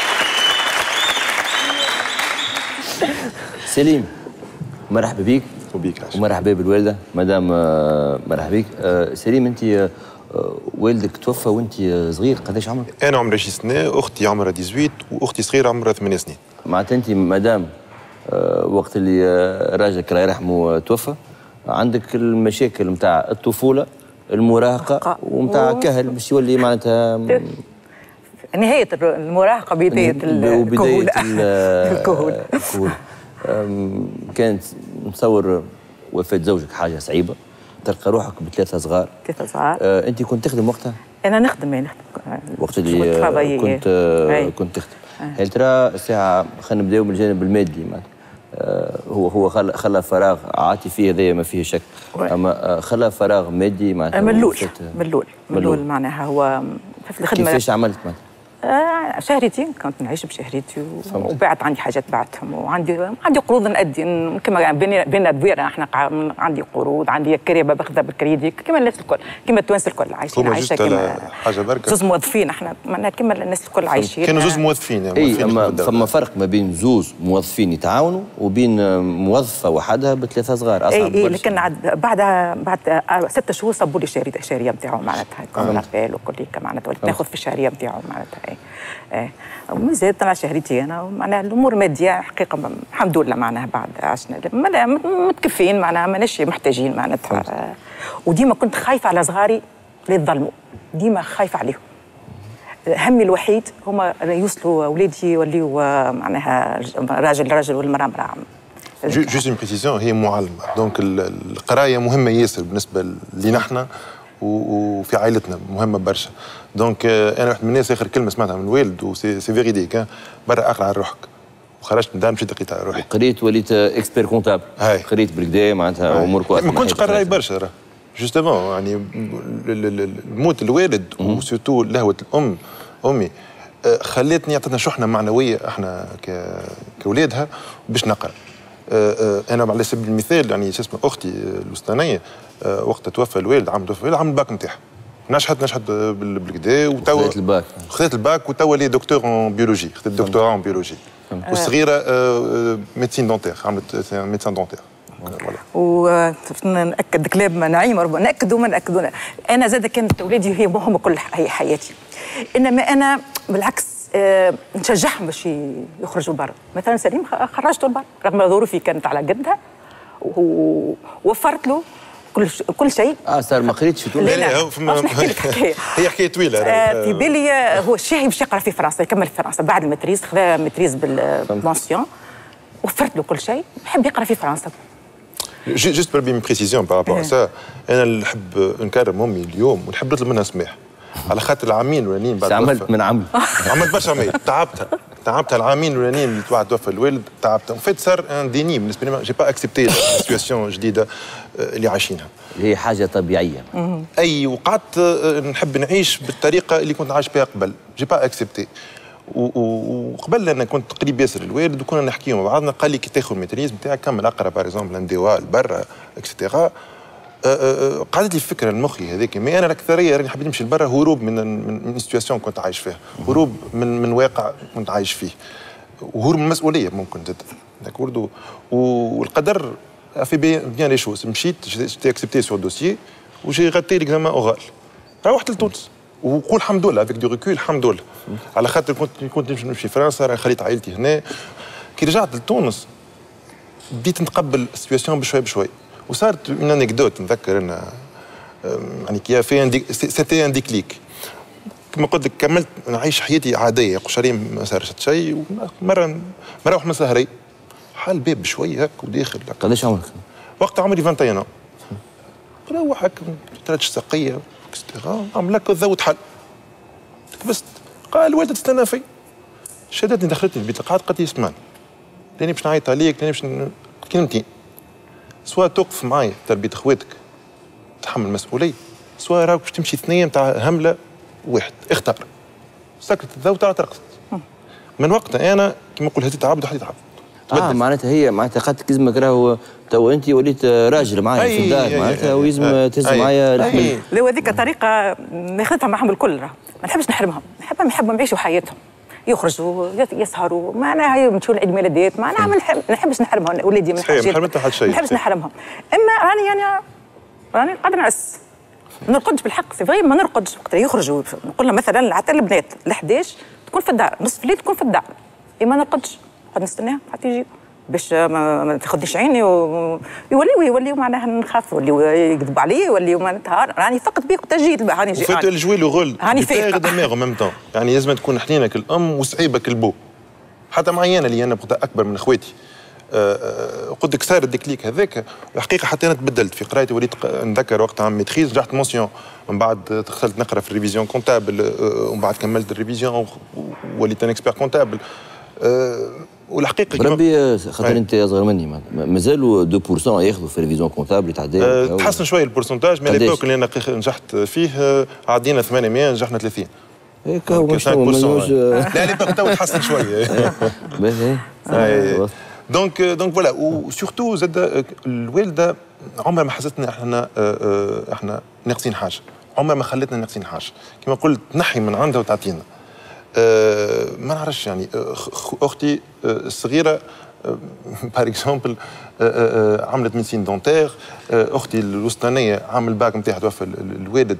سليم مرحبا بك
وبيك.
ومرحبا بالوالده مدام. مرحبا بك. سليم، انت والدك توفى وانت صغير، قداش عمرك؟
انا عمري 20 سنه، اختي عمرها 18 واختي صغيره عمرها 8 سنين.
معناتها انت مدام وقت اللي راجلك الله يرحمه توفى عندك المشاكل نتاع الطفوله، المراهقه ومتاع كهل باش يولي معناتها
نهايه المراهقه بدايه الكهوله.
الكهوله كانت نتصور وفاه زوجك حاجه صعيبه، تلقى روحك بثلاثه صغار. انت كنت تخدم وقتها؟
انا نخدم
وقت اللي كنت تخدم. هل ترى ساعه خلينا نبداو من الجانب المادي معناتها هو خلى فراغ عاطفي، هذايا ما فيه شك، اما خلى فراغ مادي معناتها
ملول معناها هو في الخدمه.
كيفاش عملت معناتها؟
شهريتي كنت نعيش بشهريتي وبعت عندي حاجات بعتهم، وعندي قروض نأدي كما بين دويره احنا عندي قروض، عندي كريبه باخذها بالكريدي كما الناس الكل، كما التوانسه الكل عايشه كما
حاجه بركه.
زوز موظفين احنا كما الناس الكل عايشين.
كانوا زوز موظفين يعني.
اي اما فما فرق ما بين زوز موظفين يتعاونوا وبين موظفه وحدها بثلاثه صغار اصعب.
اي لكن بعد 6 شهور صبوا لي الشهريه نتاعهم معناتها كونابيل وكل معناتها تاخذ في الشهريه نتاعهم معناتها. ومازال طلع شهريتي انا معناها الامور ماديه حقيقه الحمد لله معناها بعد عشنا متكفين معناها ماناش محتاجين معناتها. وديما كنت خايفه على صغاري لا يتظلموا، ديما خايفه عليهم. همي الوحيد هما يوصلوا اولادي يوليوا معناها راجل والمراه مراه.
جوست اون بريسيزيون، هي معلمه دونك القرايه مهمه ياسر بالنسبه لينا احنا وفي عائلتنا مهمه برشا. دونك انا واحد من الناس اخر كلمه سمعتها من الوالد وسي فيريديك، برا اقرا على روحك. وخرجت من الدار مشيت لقيت على روحي.
قريت وليت اكسبير كونتابل. قريت بالكدا معناتها امورك واضحه.
ما كنتش قراي برشا راه جوستومون يعني موت الوالد وسورتو لهوه الام امي خلتني عطتنا شحنه معنويه احنا كاولادها باش نقرا. انا على سبيل المثال يعني شو اسمه اختي الوسطانيه وقت توفى الوالد عام الباك نتاعها نشحت بالكدا وتوا خذيت الباك وتوا لي دكتور اون بيولوجي، خذيت دكتوراه اون بيولوجي. والصغيره ميديسين دونتير، عملت ميديسان دونتير.
ونأكد كلام نعيم ربما نأكد وما نأكدوا. انا زاد كانت اولادي هم كل حياتي، انما انا بالعكس نشجعهم باش يخرجوا برا. مثلا سليم خرجته لبرا رغم ظروفي كانت على قدها ووفرت له كل شيء.
صار ما قريتش في تونس؟
لا هي حكايه طويله.
في بالي هو الشاهي باش يقرا في فرنسا، يكمل في فرنسا بعد الماتريز، خذا ماتريز بالمونسيون، وفرت له كل شيء، يحب يقرا في فرنسا.
جوست بور بي بريسيزيون بارابور سا، انا نحب نكرم امي اليوم ونحب نطلب منها سماح على خاطر العامين الاولانيين بعد
عملت من عمل
عملت برشا عمل تعبتها العامين الاولانيين اللي بعد توفى الوالد تعبتها. فات صار ان ديني بالنسبه لي، جي با اكسبتي السيتواسيون جديده اللي عايشينها.
هي حاجه طبيعيه.
اي وقعدت نحب نعيش بالطريقه اللي كنت عايش بها قبل، جي با اكسبتي. وقبل انا كنت قريب ياسر الوالد وكنا نحكيو مع بعضنا، قال لي كي تاخذ الميتريز نتاعك كمل اقرا باغ اكزومبل انديوال برا اكسترا. قعدت لي فكره لمخي هذيك، مي انا الاكثريه راني حبيت نمشي لبرا هروب من سيتواسيون كنت عايش فيها، هروب من واقع كنت عايش فيه، وهروب من المسؤوليه ممكن زاد برضو. والقدر في بيان لي شوز. مشيت جيتي اكسبتي سور دوسيي وجي غطي ليكزامان اورال، روحت لتونس وقول الحمد لله افيك دو ريكول الحمد لله، على خاطر كنت نمشي فرنسا، خليت عائلتي هنا. كي رجعت لتونس بديت نتقبل السيتواسيون بشوي بشوي. وصارت من انكدوت نذكر انا يعني كي في سيتي ان ديكليك كما قلت لك، كملت نعيش حياتي عاديه قشرين ما صارش شيء. مره نروح من سهري حال الباب بشويه هك وداخل.
قداش عمرك؟
وقت عمري 21 نروح هك ثلاث ساقيه اكسترا عمل لك ذوت حل كبست. قال والدة تستنى في شدتني دخلتني البيت القعد، قالت لي اسمعني لاني باش نعيط عليك، لاني باش كلمتين، سواء توقف معايا تربية خواتك تحمل المسؤولية، سواء راك باش تمشي ثنية نتاع هملة واحد، اختار. سكرت الضوء ترقصت. من وقتها انا كيما نقول هزيت عبد وحديت عبد.
معناتها هي معناتها قالت لازمك راهو تو انت وليت راجل معايا في الدار، معناتها ولازم تهز معايا الحمل.
لا هذيك طريقة ناخذها معهم الكل، ما نحبش نحرمهم، نحبهم يعيشوا حياتهم. يخرجوا يسهروا معناها يمشوا لعيد ميلادات معناها ما نحبش نحرمهم ولادي من
حاجات ما
نحبش نحرمهم اما راني قادره نعس ما نرقدش بالحق سي فغي ما نرقدش وقت يخرجوا نقول لهم مثلا حتى البنات ل 11 تكون في الدار نصف الليل تكون في الدار ما نرقدش نقعد نستناهم حتى يجيو باش ما تاخذنيش عيني يوليو معناها نخاف يوليو يكذبوا علي يوليو معناتها راني فقط بيك وقت جيت راني جيت
وفات الجوي لو رول بيغ دماغ ميم طون يعني لازم تكون حنينك الام وصعيبك البو حتى معي انا اللي انا اكبر من اخواتي قلت لك صار الديكليك هذاك الحقيقه حتى انا تبدلت في قرايتي وليت نذكر وقت عام ميتريز رجعت مونسيون من بعد دخلت نقرا في الريفيزيون كونتابل ومن بعد كملت الريفيزيون وليت ان اكسبير كونتابل والحقيقه
بربي خاطر انت اصغر مني مازالوا 2% ياخذوا في الريفيزيون كونتابل تعدي
تحسن شويه البورسنتاج مي ليبوك اللي انا نجحت فيه عدينا 800 نجحنا 30
هيك هو مش
لا ليبوك تو تحسن شويه
باهي
دونك فوالا وسورتو زاد الوالده عمرها ما حسيتنا احنا ناقصين حاجه عمرها ما خلتنا ناقصين حاجه كما قلت تنحي من عندها وتعطينا ما نعرفش يعني اختي الصغيره بار اكزومبل عملت ميديسين دونتير اختي الوسطانيه عامل باك نتاعها توفى الوالد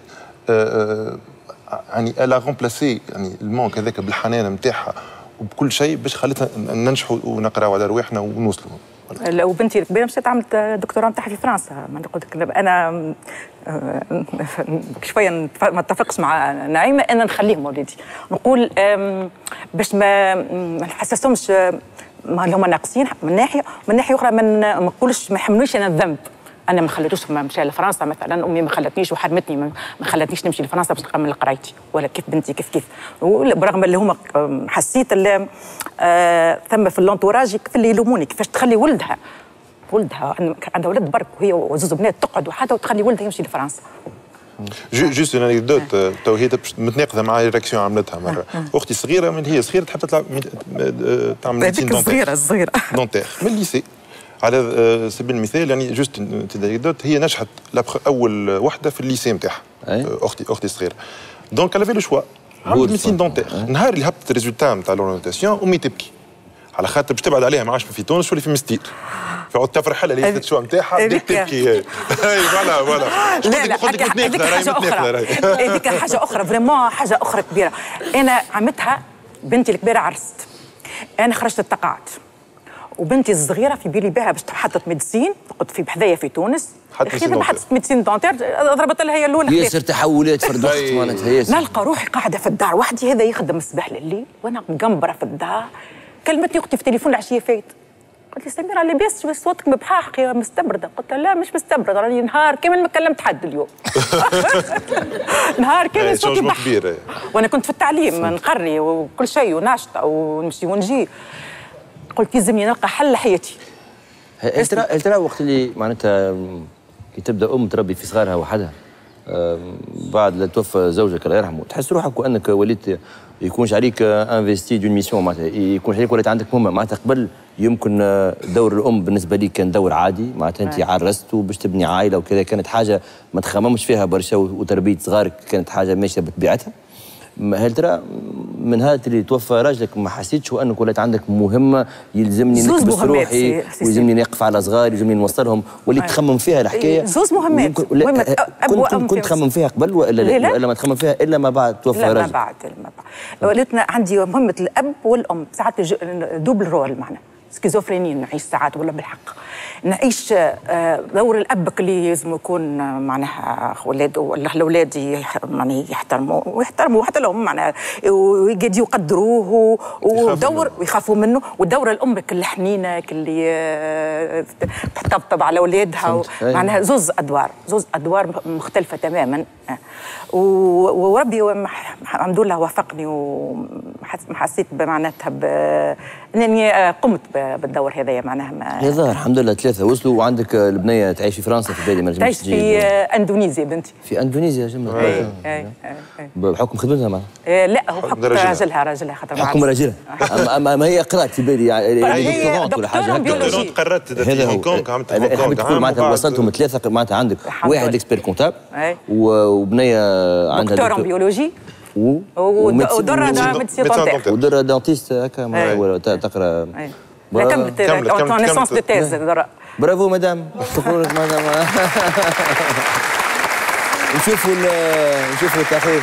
يعني الا رومبلاسي يعني المونك هذاك بالحنان نتاعها وبكل شيء باش خلتنا ننجحوا ونقراوا على رواحنا ونوصلوا.
وبنتي الكبيره مشات عملت دكتوراه نتاعها في فرنسا ما قلت لك انا شويه ما اتفقش مع نعيمه انا نخليهم وليدي نقول باش ما نحسسهمش ما هما ناقصين من ناحيه ومن ناحيه اخرى ما نقولش ما يحملوش انا الذنب انا ما خليتوش مشى لفرنسا مثلا امي ما خلتنيش وحرمتني ما خلتنيش نمشي لفرنسا باش نكمل قرايتي ولا كيف بنتي كيف برغم اللي هما حسيت اللي ثم في اللونتوراج كيف اللي يلوموني كيفاش تخلي ولدها عندها ولد برك وهي وزوز بنات تقعد وحدها وتخلي ولدها يمشي لفرنسا.
جوست ان انكدوت تو هي متناقضه مع رياكسيون عملتها مره اختي صغيره من هي صغيره تحب تطلع تعمل
هذيك الصغيره
دونتير من الليسي على سبيل المثال يعني جوست انكدوت هي نجحت اول وحده في الليسي نتاعها اختي الصغيره دونك على لو شوا عملت ميديسين دونتير النهار اللي هبطت الريزولتا نتاع لورونتاسيون امي تبكي على خاطر باش تبعد عليها ما عادش في تونس ولا في مستير فعود تفرح لها اللي الشوا نتاعها بدات تبكي اي فوالا
لا هذيك حاجه اخرى هذيك حاجه اخرى فريمون حاجه اخرى كبيره انا عمتها بنتي الكبيره عرست انا خرجت التقاعد وبنتي الصغيره في بالي بها باش تحطت ميديسين تقعد في بحذايا في تونس اخيرا حطت ميديسين دونتير ضربت لها هي الاولى
ياسر تحولات في الضغط معناتها ياسر
نلقى روحي قاعده في الدار وحدي هذا يخدم الصباح لليل وانا مقنبره في الدار كلمتني اختي في التليفون العشيه فايت قالت لي سميره لاباس بس صوتك مبحاح مستبرده قلت لها لا مش مستبرده راني نهار كامل ما كلمت حد اليوم نهار كامل صوتي بحر وانا كنت في التعليم نقري وكل شيء وناشطه ونمشي ونجي قلت يلزمني نلقى حل لحياتي.
هل ترى وقت اللي معناتها كي تبدا تربي في صغارها وحدها بعد لا توفى زوجك الله يرحمه تحس روحك وانك وليت يكونش عليك انفستي دون ميسيون معناتها يكونش عليك ولات عندك مهمه معناتها قبل يمكن دور الام بالنسبه لي كان دور عادي معناتها انت عرست وباش تبني عائله وكذا كانت حاجه ما تخممش فيها برشا وتربيه صغارك كانت حاجه ماشيه بطبيعتها. هل ترى من هذا اللي توفى راجلك ما حسيتش وانك ولات عندك مهمه يلزمني نكبس روحي ويلزمني نقف على صغاري يلزمني نوصلهم وليت تخمم فيها الحكايه
زوز مهمات
كنت تخمم فيها قبل ولا لا ولا ما تخمم فيها الا ما بعد توفى راجلك؟
لا ما بعد وليتنا عندي مهمه الاب والام ساعات دوبل رول معنا سكيزوفريني نعيش ساعات ولا بالحق نعيش دور الاب اللي لازم يكون معناها ولاده ولا الاولاد يعني يحترموا حتى لهم معناها ويقعدوا يقدروه ودور ويخافوا منه ودور الام اللي حنينه اللي تطبطب على اولادها معناها زوز ادوار مختلفه تماما وربي الحمد لله وفقني وحسيت بمعناتها انني قمت بالدور هذايا معناها
يظهر الحمد لله 3 وصلوا وعندك البنيه تعيش في فرنسا في بالي ما نجمش
تعيش في اندونيسيا بنتي
في اندونيسيا جمله بحكم خدمتها معها
لا هو بحكم راجلها خاطر
بحكم راجلها اما هي قرات في بالي
هي دكتوراه بيولوجي
قررت في هونغ كونغ عملت في هونغ
كونغ معناتها وصلتهم 3 معناتها عندك واحد اكسبير كونتاب وبنيه عندها
دكتوراه بيولوجي ودرة دانتيست
ودرة دانتيست هكا ولا تقرا
لا كملت نيسونس دو تيز درة.
برافو مدام. شكرا لك مدام. نشوفوا التأخير.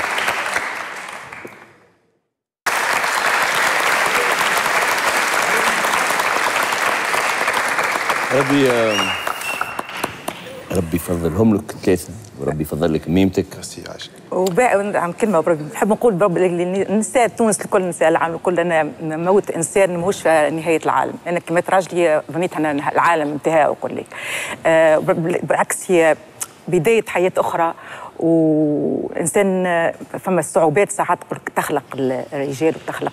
ربي يفضلهم لك ثلاثة وربي يفضل لك ميمتك.
عم كلمة نحب نقول النساء تونس الكل، نساء العالم الكل، أنا موت إنسان ماهوش في نهاية العالم، أنا كما تراجلي ظنيت أن العالم انتهى وكل بالعكس هي بداية حياة أخرى. وإنسان فما صعوبات ساعات تخلق الرجال وتخلق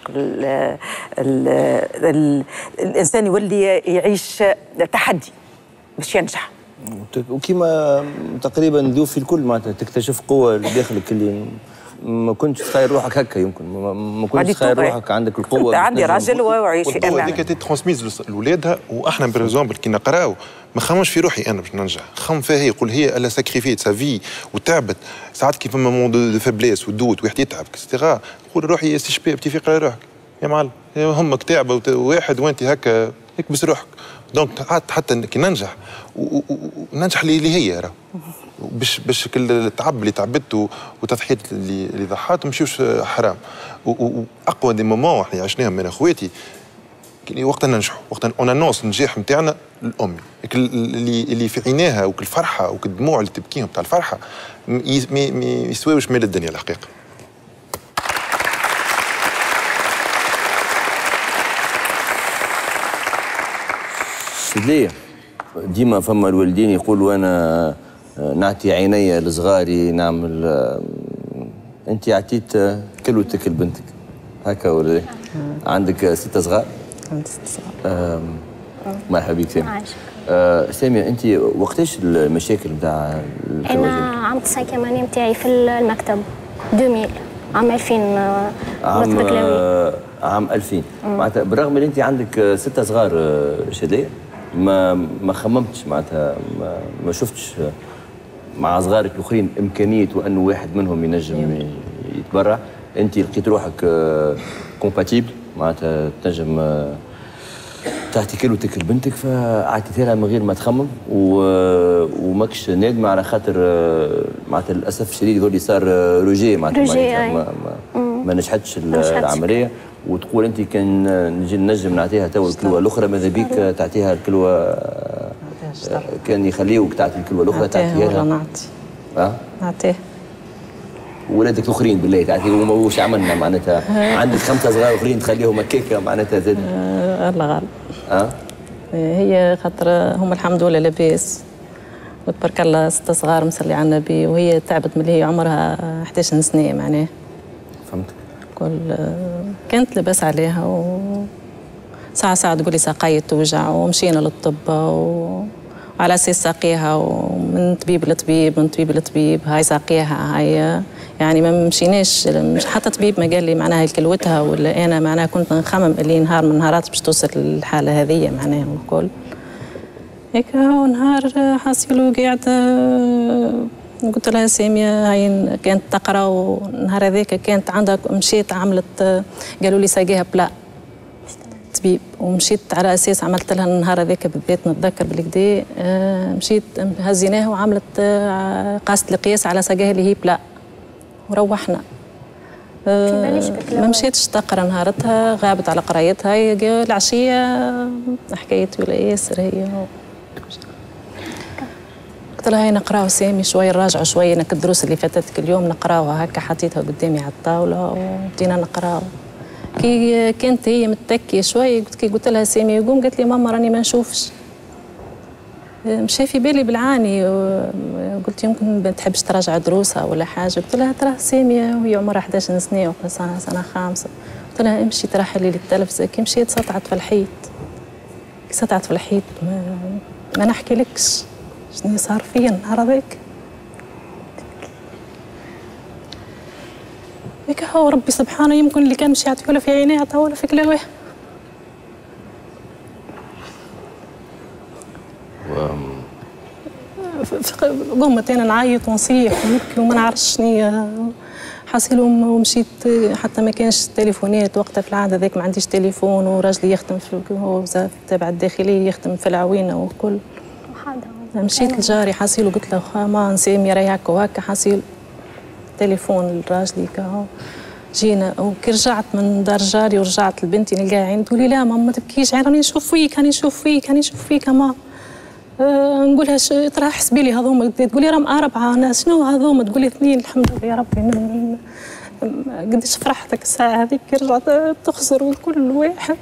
الإنسان يولي يعيش تحدي باش ينجح.
وكما تقريبا ذوفي الكل معناتها تكتشف قوة اللي داخلك اللي ما كنتش تخيل روحك هكا، يمكن ما كنتش تخيل روحك عندك القوة.
عندي راجل ويعيش في
امان. هذيك تترانسميز لاولادها، واحنا بريزومبل كي نقراو ما خممش في روحي انا باش ننجح، خم فيها هي، يقول هي الا ساكريفيت سا في وتعبت ساعات كي فما مون دو فابليس ودوت واحد يتعب اكسترا، نقول روحي سي شباب تفيق على روحك يا معلم، همك تعبه واحد وانت هكا اكبس روحك. دونك حتى كي ننجح وننجح اللي هي راه باش كل التعب اللي تعبت وتضحيات اللي ضحات مشيوش حرام. واقوى دي مومون احنا عشناهم من اخواتي وقت ننجحوا، وقت اون انونس النجاح نتاعنا الامي اللي في عينيها وكل فرحه وكل الدموع اللي تبكيهم تاع الفرحه ما يسواوش مال الدنيا الحقيقه.
ليه ديما فما الوالدين يقولوا انا نعطي عيني لصغاري نعمل، انت عطيت كلوتك لبنتك هكا ولا ايه؟ عندك 6 صغار؟
عندي 6 صغار.
مرحبا بك سامية. سامية انت وقتاش المشاكل نتاع الزواج؟
انا عملت السايكيماني نتاعي في المكتب 2000 عام 2000
عام 2000 معناتها بالرغم ان انت عندك 6 صغار شديه ما خممتش معناتها ما شفتش مع صغارك الاخرين امكانيه وانه واحد منهم ينجم يتبرع، انت لقيت روحك كومباتيبل معناتها تنجم تعطي كلوتك لبنتك فاعطيتها لها من غير ما تخمم وماكش نادمه على خاطر معناتها للاسف الشديد يقول لي صار روجي معناتها ما نجحتش العمليه، وتقول انت كان نجم نعطيها توا الكلوه الاخرى ماذا بيك تعطيها الكلوه كان يخليوك تعطي الكلوه الاخرى تعطيها
لها. نعطي نعطيه
ولادك الاخرين بالله تعطيهم واش عملنا معناتها عندك 5 صغار اخرين تخليهم هكاكا معناتها زاد
الله غالب. هي خاطر هم الحمد لله لاباس وتبارك الله 6 صغار مصلي على النبي، وهي تعبت من اللي هي عمرها 11 سنه معناه.
فهمتك.
كانت لاباس عليها ساعة تقول لي ساقية توجع، ومشينا للطب وعلى اساس ساقيها ومن طبيب لطبيب من طبيب لطبيب هاي ساقيها هاي يعني ما مشيناش مش حتى طبيب ما قال لي معناها كلوتها ولا انا معناها كنت نخمم اللي نهار من نهارات باش توصل للحالة هذية معناها والكل هيك. ونهار حاسيلو قاعدة قلت لها سامية هاي كانت تقرا ونهار هذاك كانت عندها مشيت عملت قالوا لي ساقيها بلا طبيب ومشيت على اساس عملت لها النهار هذاك بالذات نتذكر بالكدا مشيت هزيناها وعملت قاست القياس على ساقيها اللي هي بلا وروحنا. ما مشيتش تقرا نهارتها غابت على قرايتها العشيه حكايه ولا ياسر هي قلت لها هاي نقراو سامي شوي نراجعوا شوي انا الدروس اللي فاتتك اليوم نقراوها هكا حطيتها قدامي على الطاوله وبدينا نقراو. كي كانت هي متكيه شوي كي قلت لها سامي يقوم قالت لي ماما راني ما نشوفش. مشى في بالي بالعاني قلت يمكن ما تحبش تراجع دروسها ولا حاجه. قلت لها ترى ساميه وهي عمرها 11 سنه ولا سنه خامسه. قلت لها امشي ترى حلي لي التلفزه. كي مشيت سطعت في الحيط سطعت في الحيط ما نحكي لكش شنو صار فيا النهار هذاك. هيك هو ربي سبحانه يمكن اللي كان مش يعطيه في عينيه عطاه في كلاويه. قمت انا نعيط ونصيح ونبكي وما نعرفش شنيا حصيل ومشيت حتى ما كانش تليفونات وقتها في العاده ذاك ما عنديش تليفون وراجلي يخدم هو تابع الداخليه يخدم في العوينه وكل. مشيت لجاري حصيل وقلت له ماما سامي راهي هكا وهكا حصيل تليفون لراجلي كهو. جينا وكي رجعت من دار جاري ورجعت لبنتي نلقاها عين تقول لي لا ماما ما تبكيش راني نشوف فيك راني نشوف فيك راني نشوف فيك ماما. نقولها ترى حسبي لي هذوما تقولي راهم 4 ناس شنو هذوما تقولي 2 الحمد لله يا ربي. قديش فرحتك الساعه هذيك كي رجعت تخسر وكل واحد.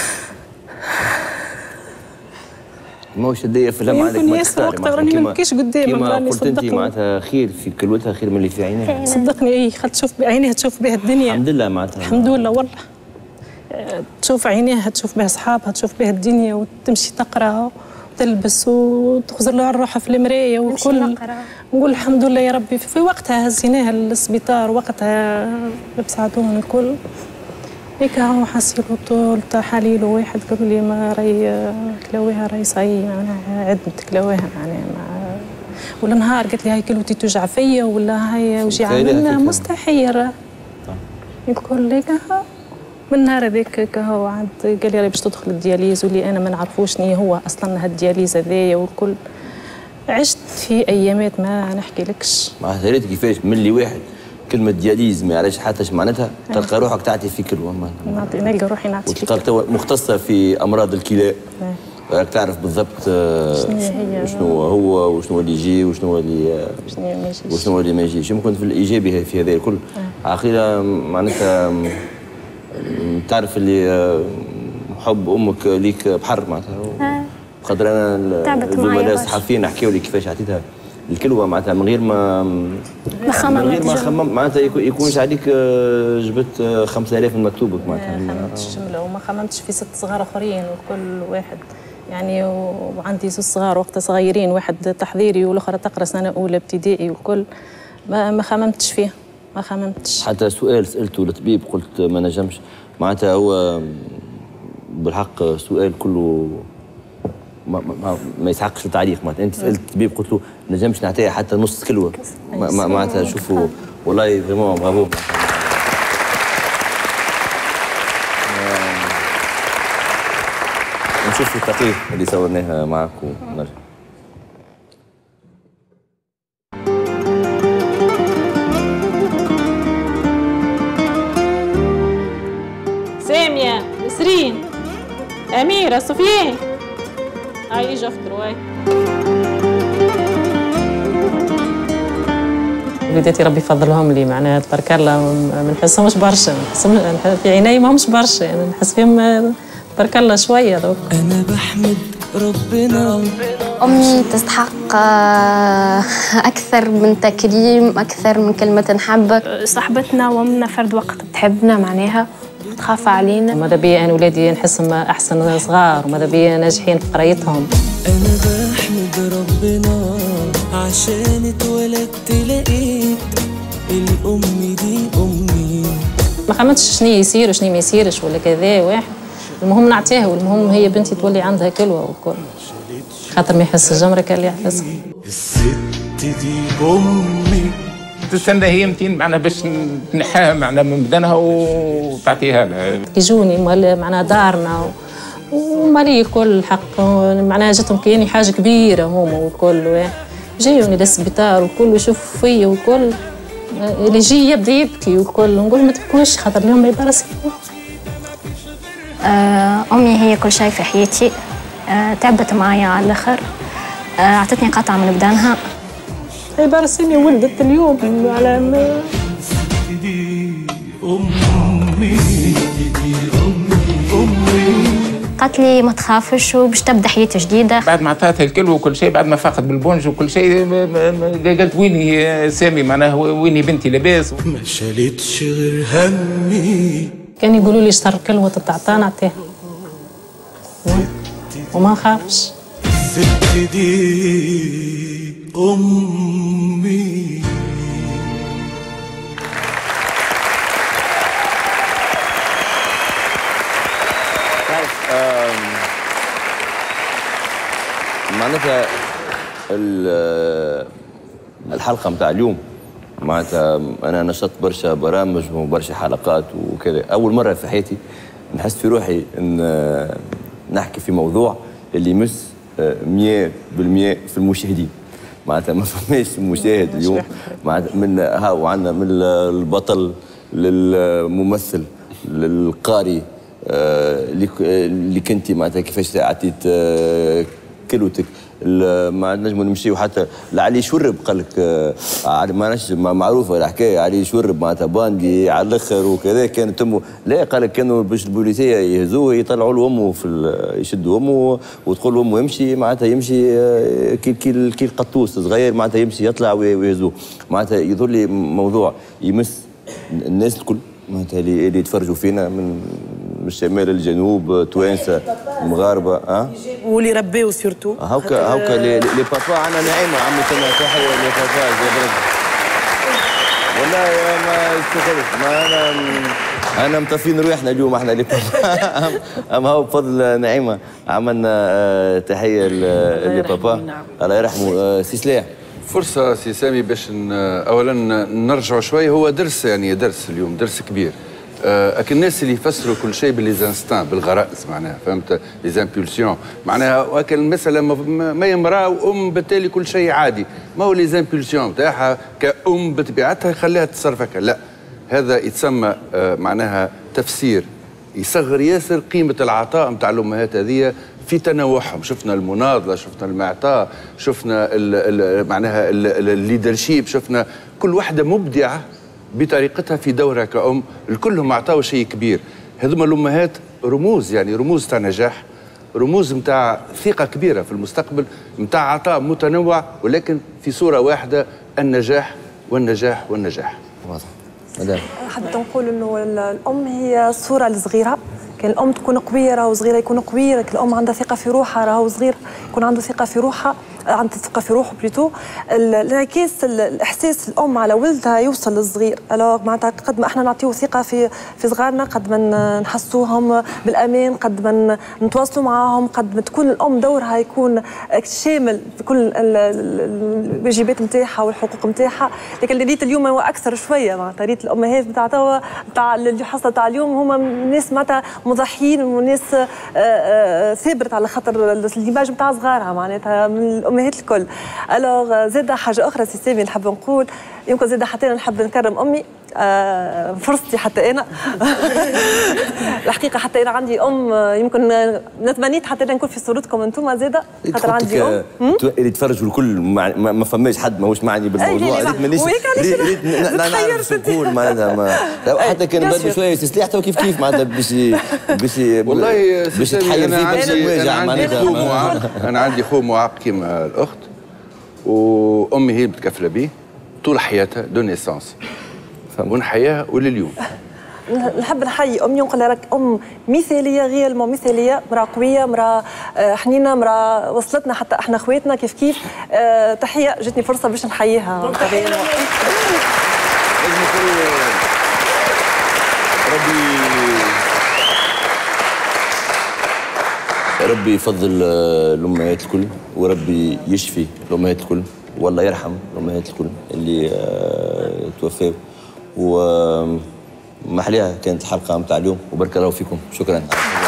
ماهوش هديه فيلم عندك ما تختاري
راني ما نبكيش قدامك
راني قلت انت معناتها خير في كلوتها خير من اللي في عينيها.
صدقني اي خاطر تشوف بعينيها تشوف بها الدنيا
الحمد لله معناتها
الحمد لله والله. تشوف عينيها تشوف بها اصحابها تشوف بها الدنيا وتمشي تقرا وتلبس وتخزر لها روحها في المرايه وكل. نقول الحمد لله يا ربي في وقتها هزيناها للسبيطار وقتها لبس عدون الكل. هيك هو حصيل طول تاع حليل وواحد قالوا لي ما راهي كلاويها راهي صاي معناها عدمت كلاويها معناها ولا نهار قالت لي هاي كلوتي توجع فيا ولا هاي وجع منها مستحيل الكل. هيك من نهار هذاك هو عاد قال لي راهي باش تدخل الدياليز واللي انا ما نعرفوش ني هو اصلا هالدياليز هذايا والكل. عشت في ايامات ما نحكي لكش.
معناتها ريت كيفاش من اللي واحد كلمة دياليز ما يعرفش حتى معناتها تلقى روحك تعطي في كلوة
نلقى روحي نعطي في كلوة
مختصة في أمراض الكلى. راك تعرف بالضبط شنو هو وشنو اللي يجي وشنو اللي ما يجيش. يمكن في الإيجابي في هذا الكل عقيلة معناتها تعرف اللي حب أمك ليك بحر معناتها. قدر أنا الزملاء الصحفيين نحكيو لي كيفاش عطيتها الكلوة معناتها من غير ما خمم معناتها يكونش عليك جبت 5000 من مكتوبك معناتها.
ما خممتش جملة وما خممتش في 6 صغار اخرين وكل واحد يعني وعندي 6 صغار وقتها صغيرين واحد تحضيري والاخرى تقرا سنه اولى ابتدائي وكل ما خممتش فيه ما خممتش.
حتى سؤال سالته للطبيب قلت ما نجمش معناتها هو بالحق سؤال كله ما يسحقش التعليق معناتها. انت سالت الطبيب قلت له ما نجمش نعطيها حتى نص كلوه معناتها. شوفوا والله فريمون برافو. نشوف التقرير اللي صورناها معك ونرجع.
سامية نسرين أميرة صفيان هاي جفتروا هاي. وليداتي ربي يفضلهم لي معناها تبارك الله ما نحسهمش برشا في عيني ماهمش برشا يعني نحس فيهم تبارك الله شويه دوك.
انا بحمد ربنا.
امي تستحق اكثر من تكريم اكثر من كلمه نحبك.
صاحبتنا وامنا فرد وقت تحبنا معناها تخاف علينا.
ماذا بيا انا ولادي نحسهم احسن صغار وماذا بيا ناجحين في قرايتهم.
انا بحمد ربنا عشان اتولدت لقيت الام دي امي.
ما خممتش شنو يصير وشنو ما يصيرش ولا كذا واحد المهم نعطيها والمهم هي بنتي تولي عندها كلوه وكل خاطر ما يحس الجمرك اللي يحس.
الست دي امي.
تستنى هي 200 معناها باش تنحاها معناها من بدنها وتعطيها لها.
يجوني معناها دارنا ومالي الكل حق معناها جاتهم كأني حاجه كبيره هما والكل جايوني للسبيطار والكل ويشوفوا فيا والكل اللي يجي يبدا يبكي والكل نقول ما تبكوش خاطر اليوم عباره
امي هي كل شيء في حياتي. تعبت معايا على الاخر. اعطتني قطعه من بدانها.
عباره سامية ولدت اليوم على
امي
قالت لي ما تخافش وباش تبدا حياه جديده.
بعد ما عطاتها الكل وكل شيء بعد ما فاقت بالبونج وكل شيء قالت ويني سامي معناها ويني بنتي لاباس.
ما شالتش غير همي.
كان يقولوا لي اشتر كلوه تتعطى نعطيها وما نخافش.
الست دي امي.
معناتها الحلقه نتاع اليوم معناتها انا نشطت برشا برامج وبرشا حلقات وكذا. اول مره في حياتي نحس في روحي ان نحكي في موضوع اللي يمس 100% في المشاهدين. معناتها ما فماش مشاهد اليوم معناتها من هاو عندنا من البطل للممثل للقاري اللي كنتي معناتها كيفاش عطيت كلوتك ما نجمو نمشيو حتى لعلي شورب قال لك ما نعرفش معروفه الحكايه علي شورب معناتها باندي على الاخر وكذا كانت امه لا قال لك كانوا باش البوليسيه يهزوه يطلعوا له امه يشدوا امه وتقول له امه يمشي معناتها يمشي كي القطوس صغير معناتها يمشي يطلع ويهزوه. معناتها يظهر لي موضوع يمس الناس الكل معناتها اللي يتفرجوا فينا من الشمال للجنوب توانسه مغاربه
واللي ربيو سيرتو
هاكا لي بابا عندنا نعيمه عمي كنا تحيه لي بابا والله ما استخدمت ما انا مطفين روحنا اليوم احنا لي بابا اما هو بفضل نعيمه عملنا تحيه لي بابا الله يرحمه. سي سلاح
فرصه سي سامي باش اولا نرجعوا شوي. هو درس يعني درس اليوم درس كبير. لكن الناس اللي يفسروا كل شيء بالليزانستان بالغرائز معناها فهمت ليزامبولسيون معناها وكل المساله ما يمراه وام بالتالي كل شيء عادي. ما هو ليزامبولسيون نتاعها كأم بطبيعتها يخليها تتصرف هكا لا. هذا يتسمى معناها تفسير يصغر ياسر قيمه العطاء نتاع الامهات هذه في تنوعهم. شفنا المناضله شفنا المعطاء شفنا معناها الليدرشيب شفنا كل واحده مبدعه بطريقتها في دورها كأم. الكلهم أعطاوا شيء كبير. هذوما الأمهات رموز يعني رموز تاع نجاح رموز نتاع ثقة كبيرة في المستقبل نتاع عطاء متنوع ولكن في صورة واحدة النجاح والنجاح والنجاح.
واضح. مدام
حبيت نقول انه الام هي الصورة الصغيرة. كان الام تكون قوية راهو صغيرة يكون قوية. لكن الام عندها ثقة في روحها راهو صغير يكون عنده ثقة في روحها عندها ثقة في روحه بليتو. الانعكاس الاحساس الام على ولدها يوصل للصغير. الوغ معناتها قد ما احنا نعطيو ثقة في صغارنا قد ما نحسوهم بالامان قد ما نتواصلوا معاهم قد ما تكون الام دورها يكون شامل في كل الواجبات نتاعها والحقوق نتاعها. لكن اللي ريت اليوم هو اكثر شويه معناتها ريت الامهات نتاع توا نتاع اللي حصل تاع اليوم هما ناس معناتها مضحيين وناس ثابرت على خاطر الايماج نتاع صغارها معناتها من الامهات الكل. الوغ زاد حاجه اخرى سي سامي نحب نقول يمكن زاد حتى انا نحب نكرم امي فرصتي حتى انا الحقيقه حتى انا عندي ام يمكن نتمنيت حتى انا نكون في صورتكم انتم زاده خاطر عندي ام
اللي يتفرجوا الكل ما فماش حد ماهوش معني بالموضوع. ريت مانيش نعرف نقول معناتها حتى كان برد شويه سلاح تو كيف معناتها باش
والله
باش تحير فيه برشا مواجع
معناتها. انا عندي خو معاق كيما الاخت وامي هي متكفله به طول حياتها دو نيسانس ونحياها ولليوم.
نحب نحيي امي ونقول لها راك ام مثاليه غير مثاليه مراه قويه مراه حنينه مراه وصلتنا حتى احنا خواتنا كيف تحيه جاتني فرصه باش نحييها.
ربي يفضل الامهات الكل وربي يشفي الامهات الكل والله يرحم الامهات الكل اللي توفاو. ومحليها كانت الحلقه نتاع اليوم وبارك الله فيكم. شكرا.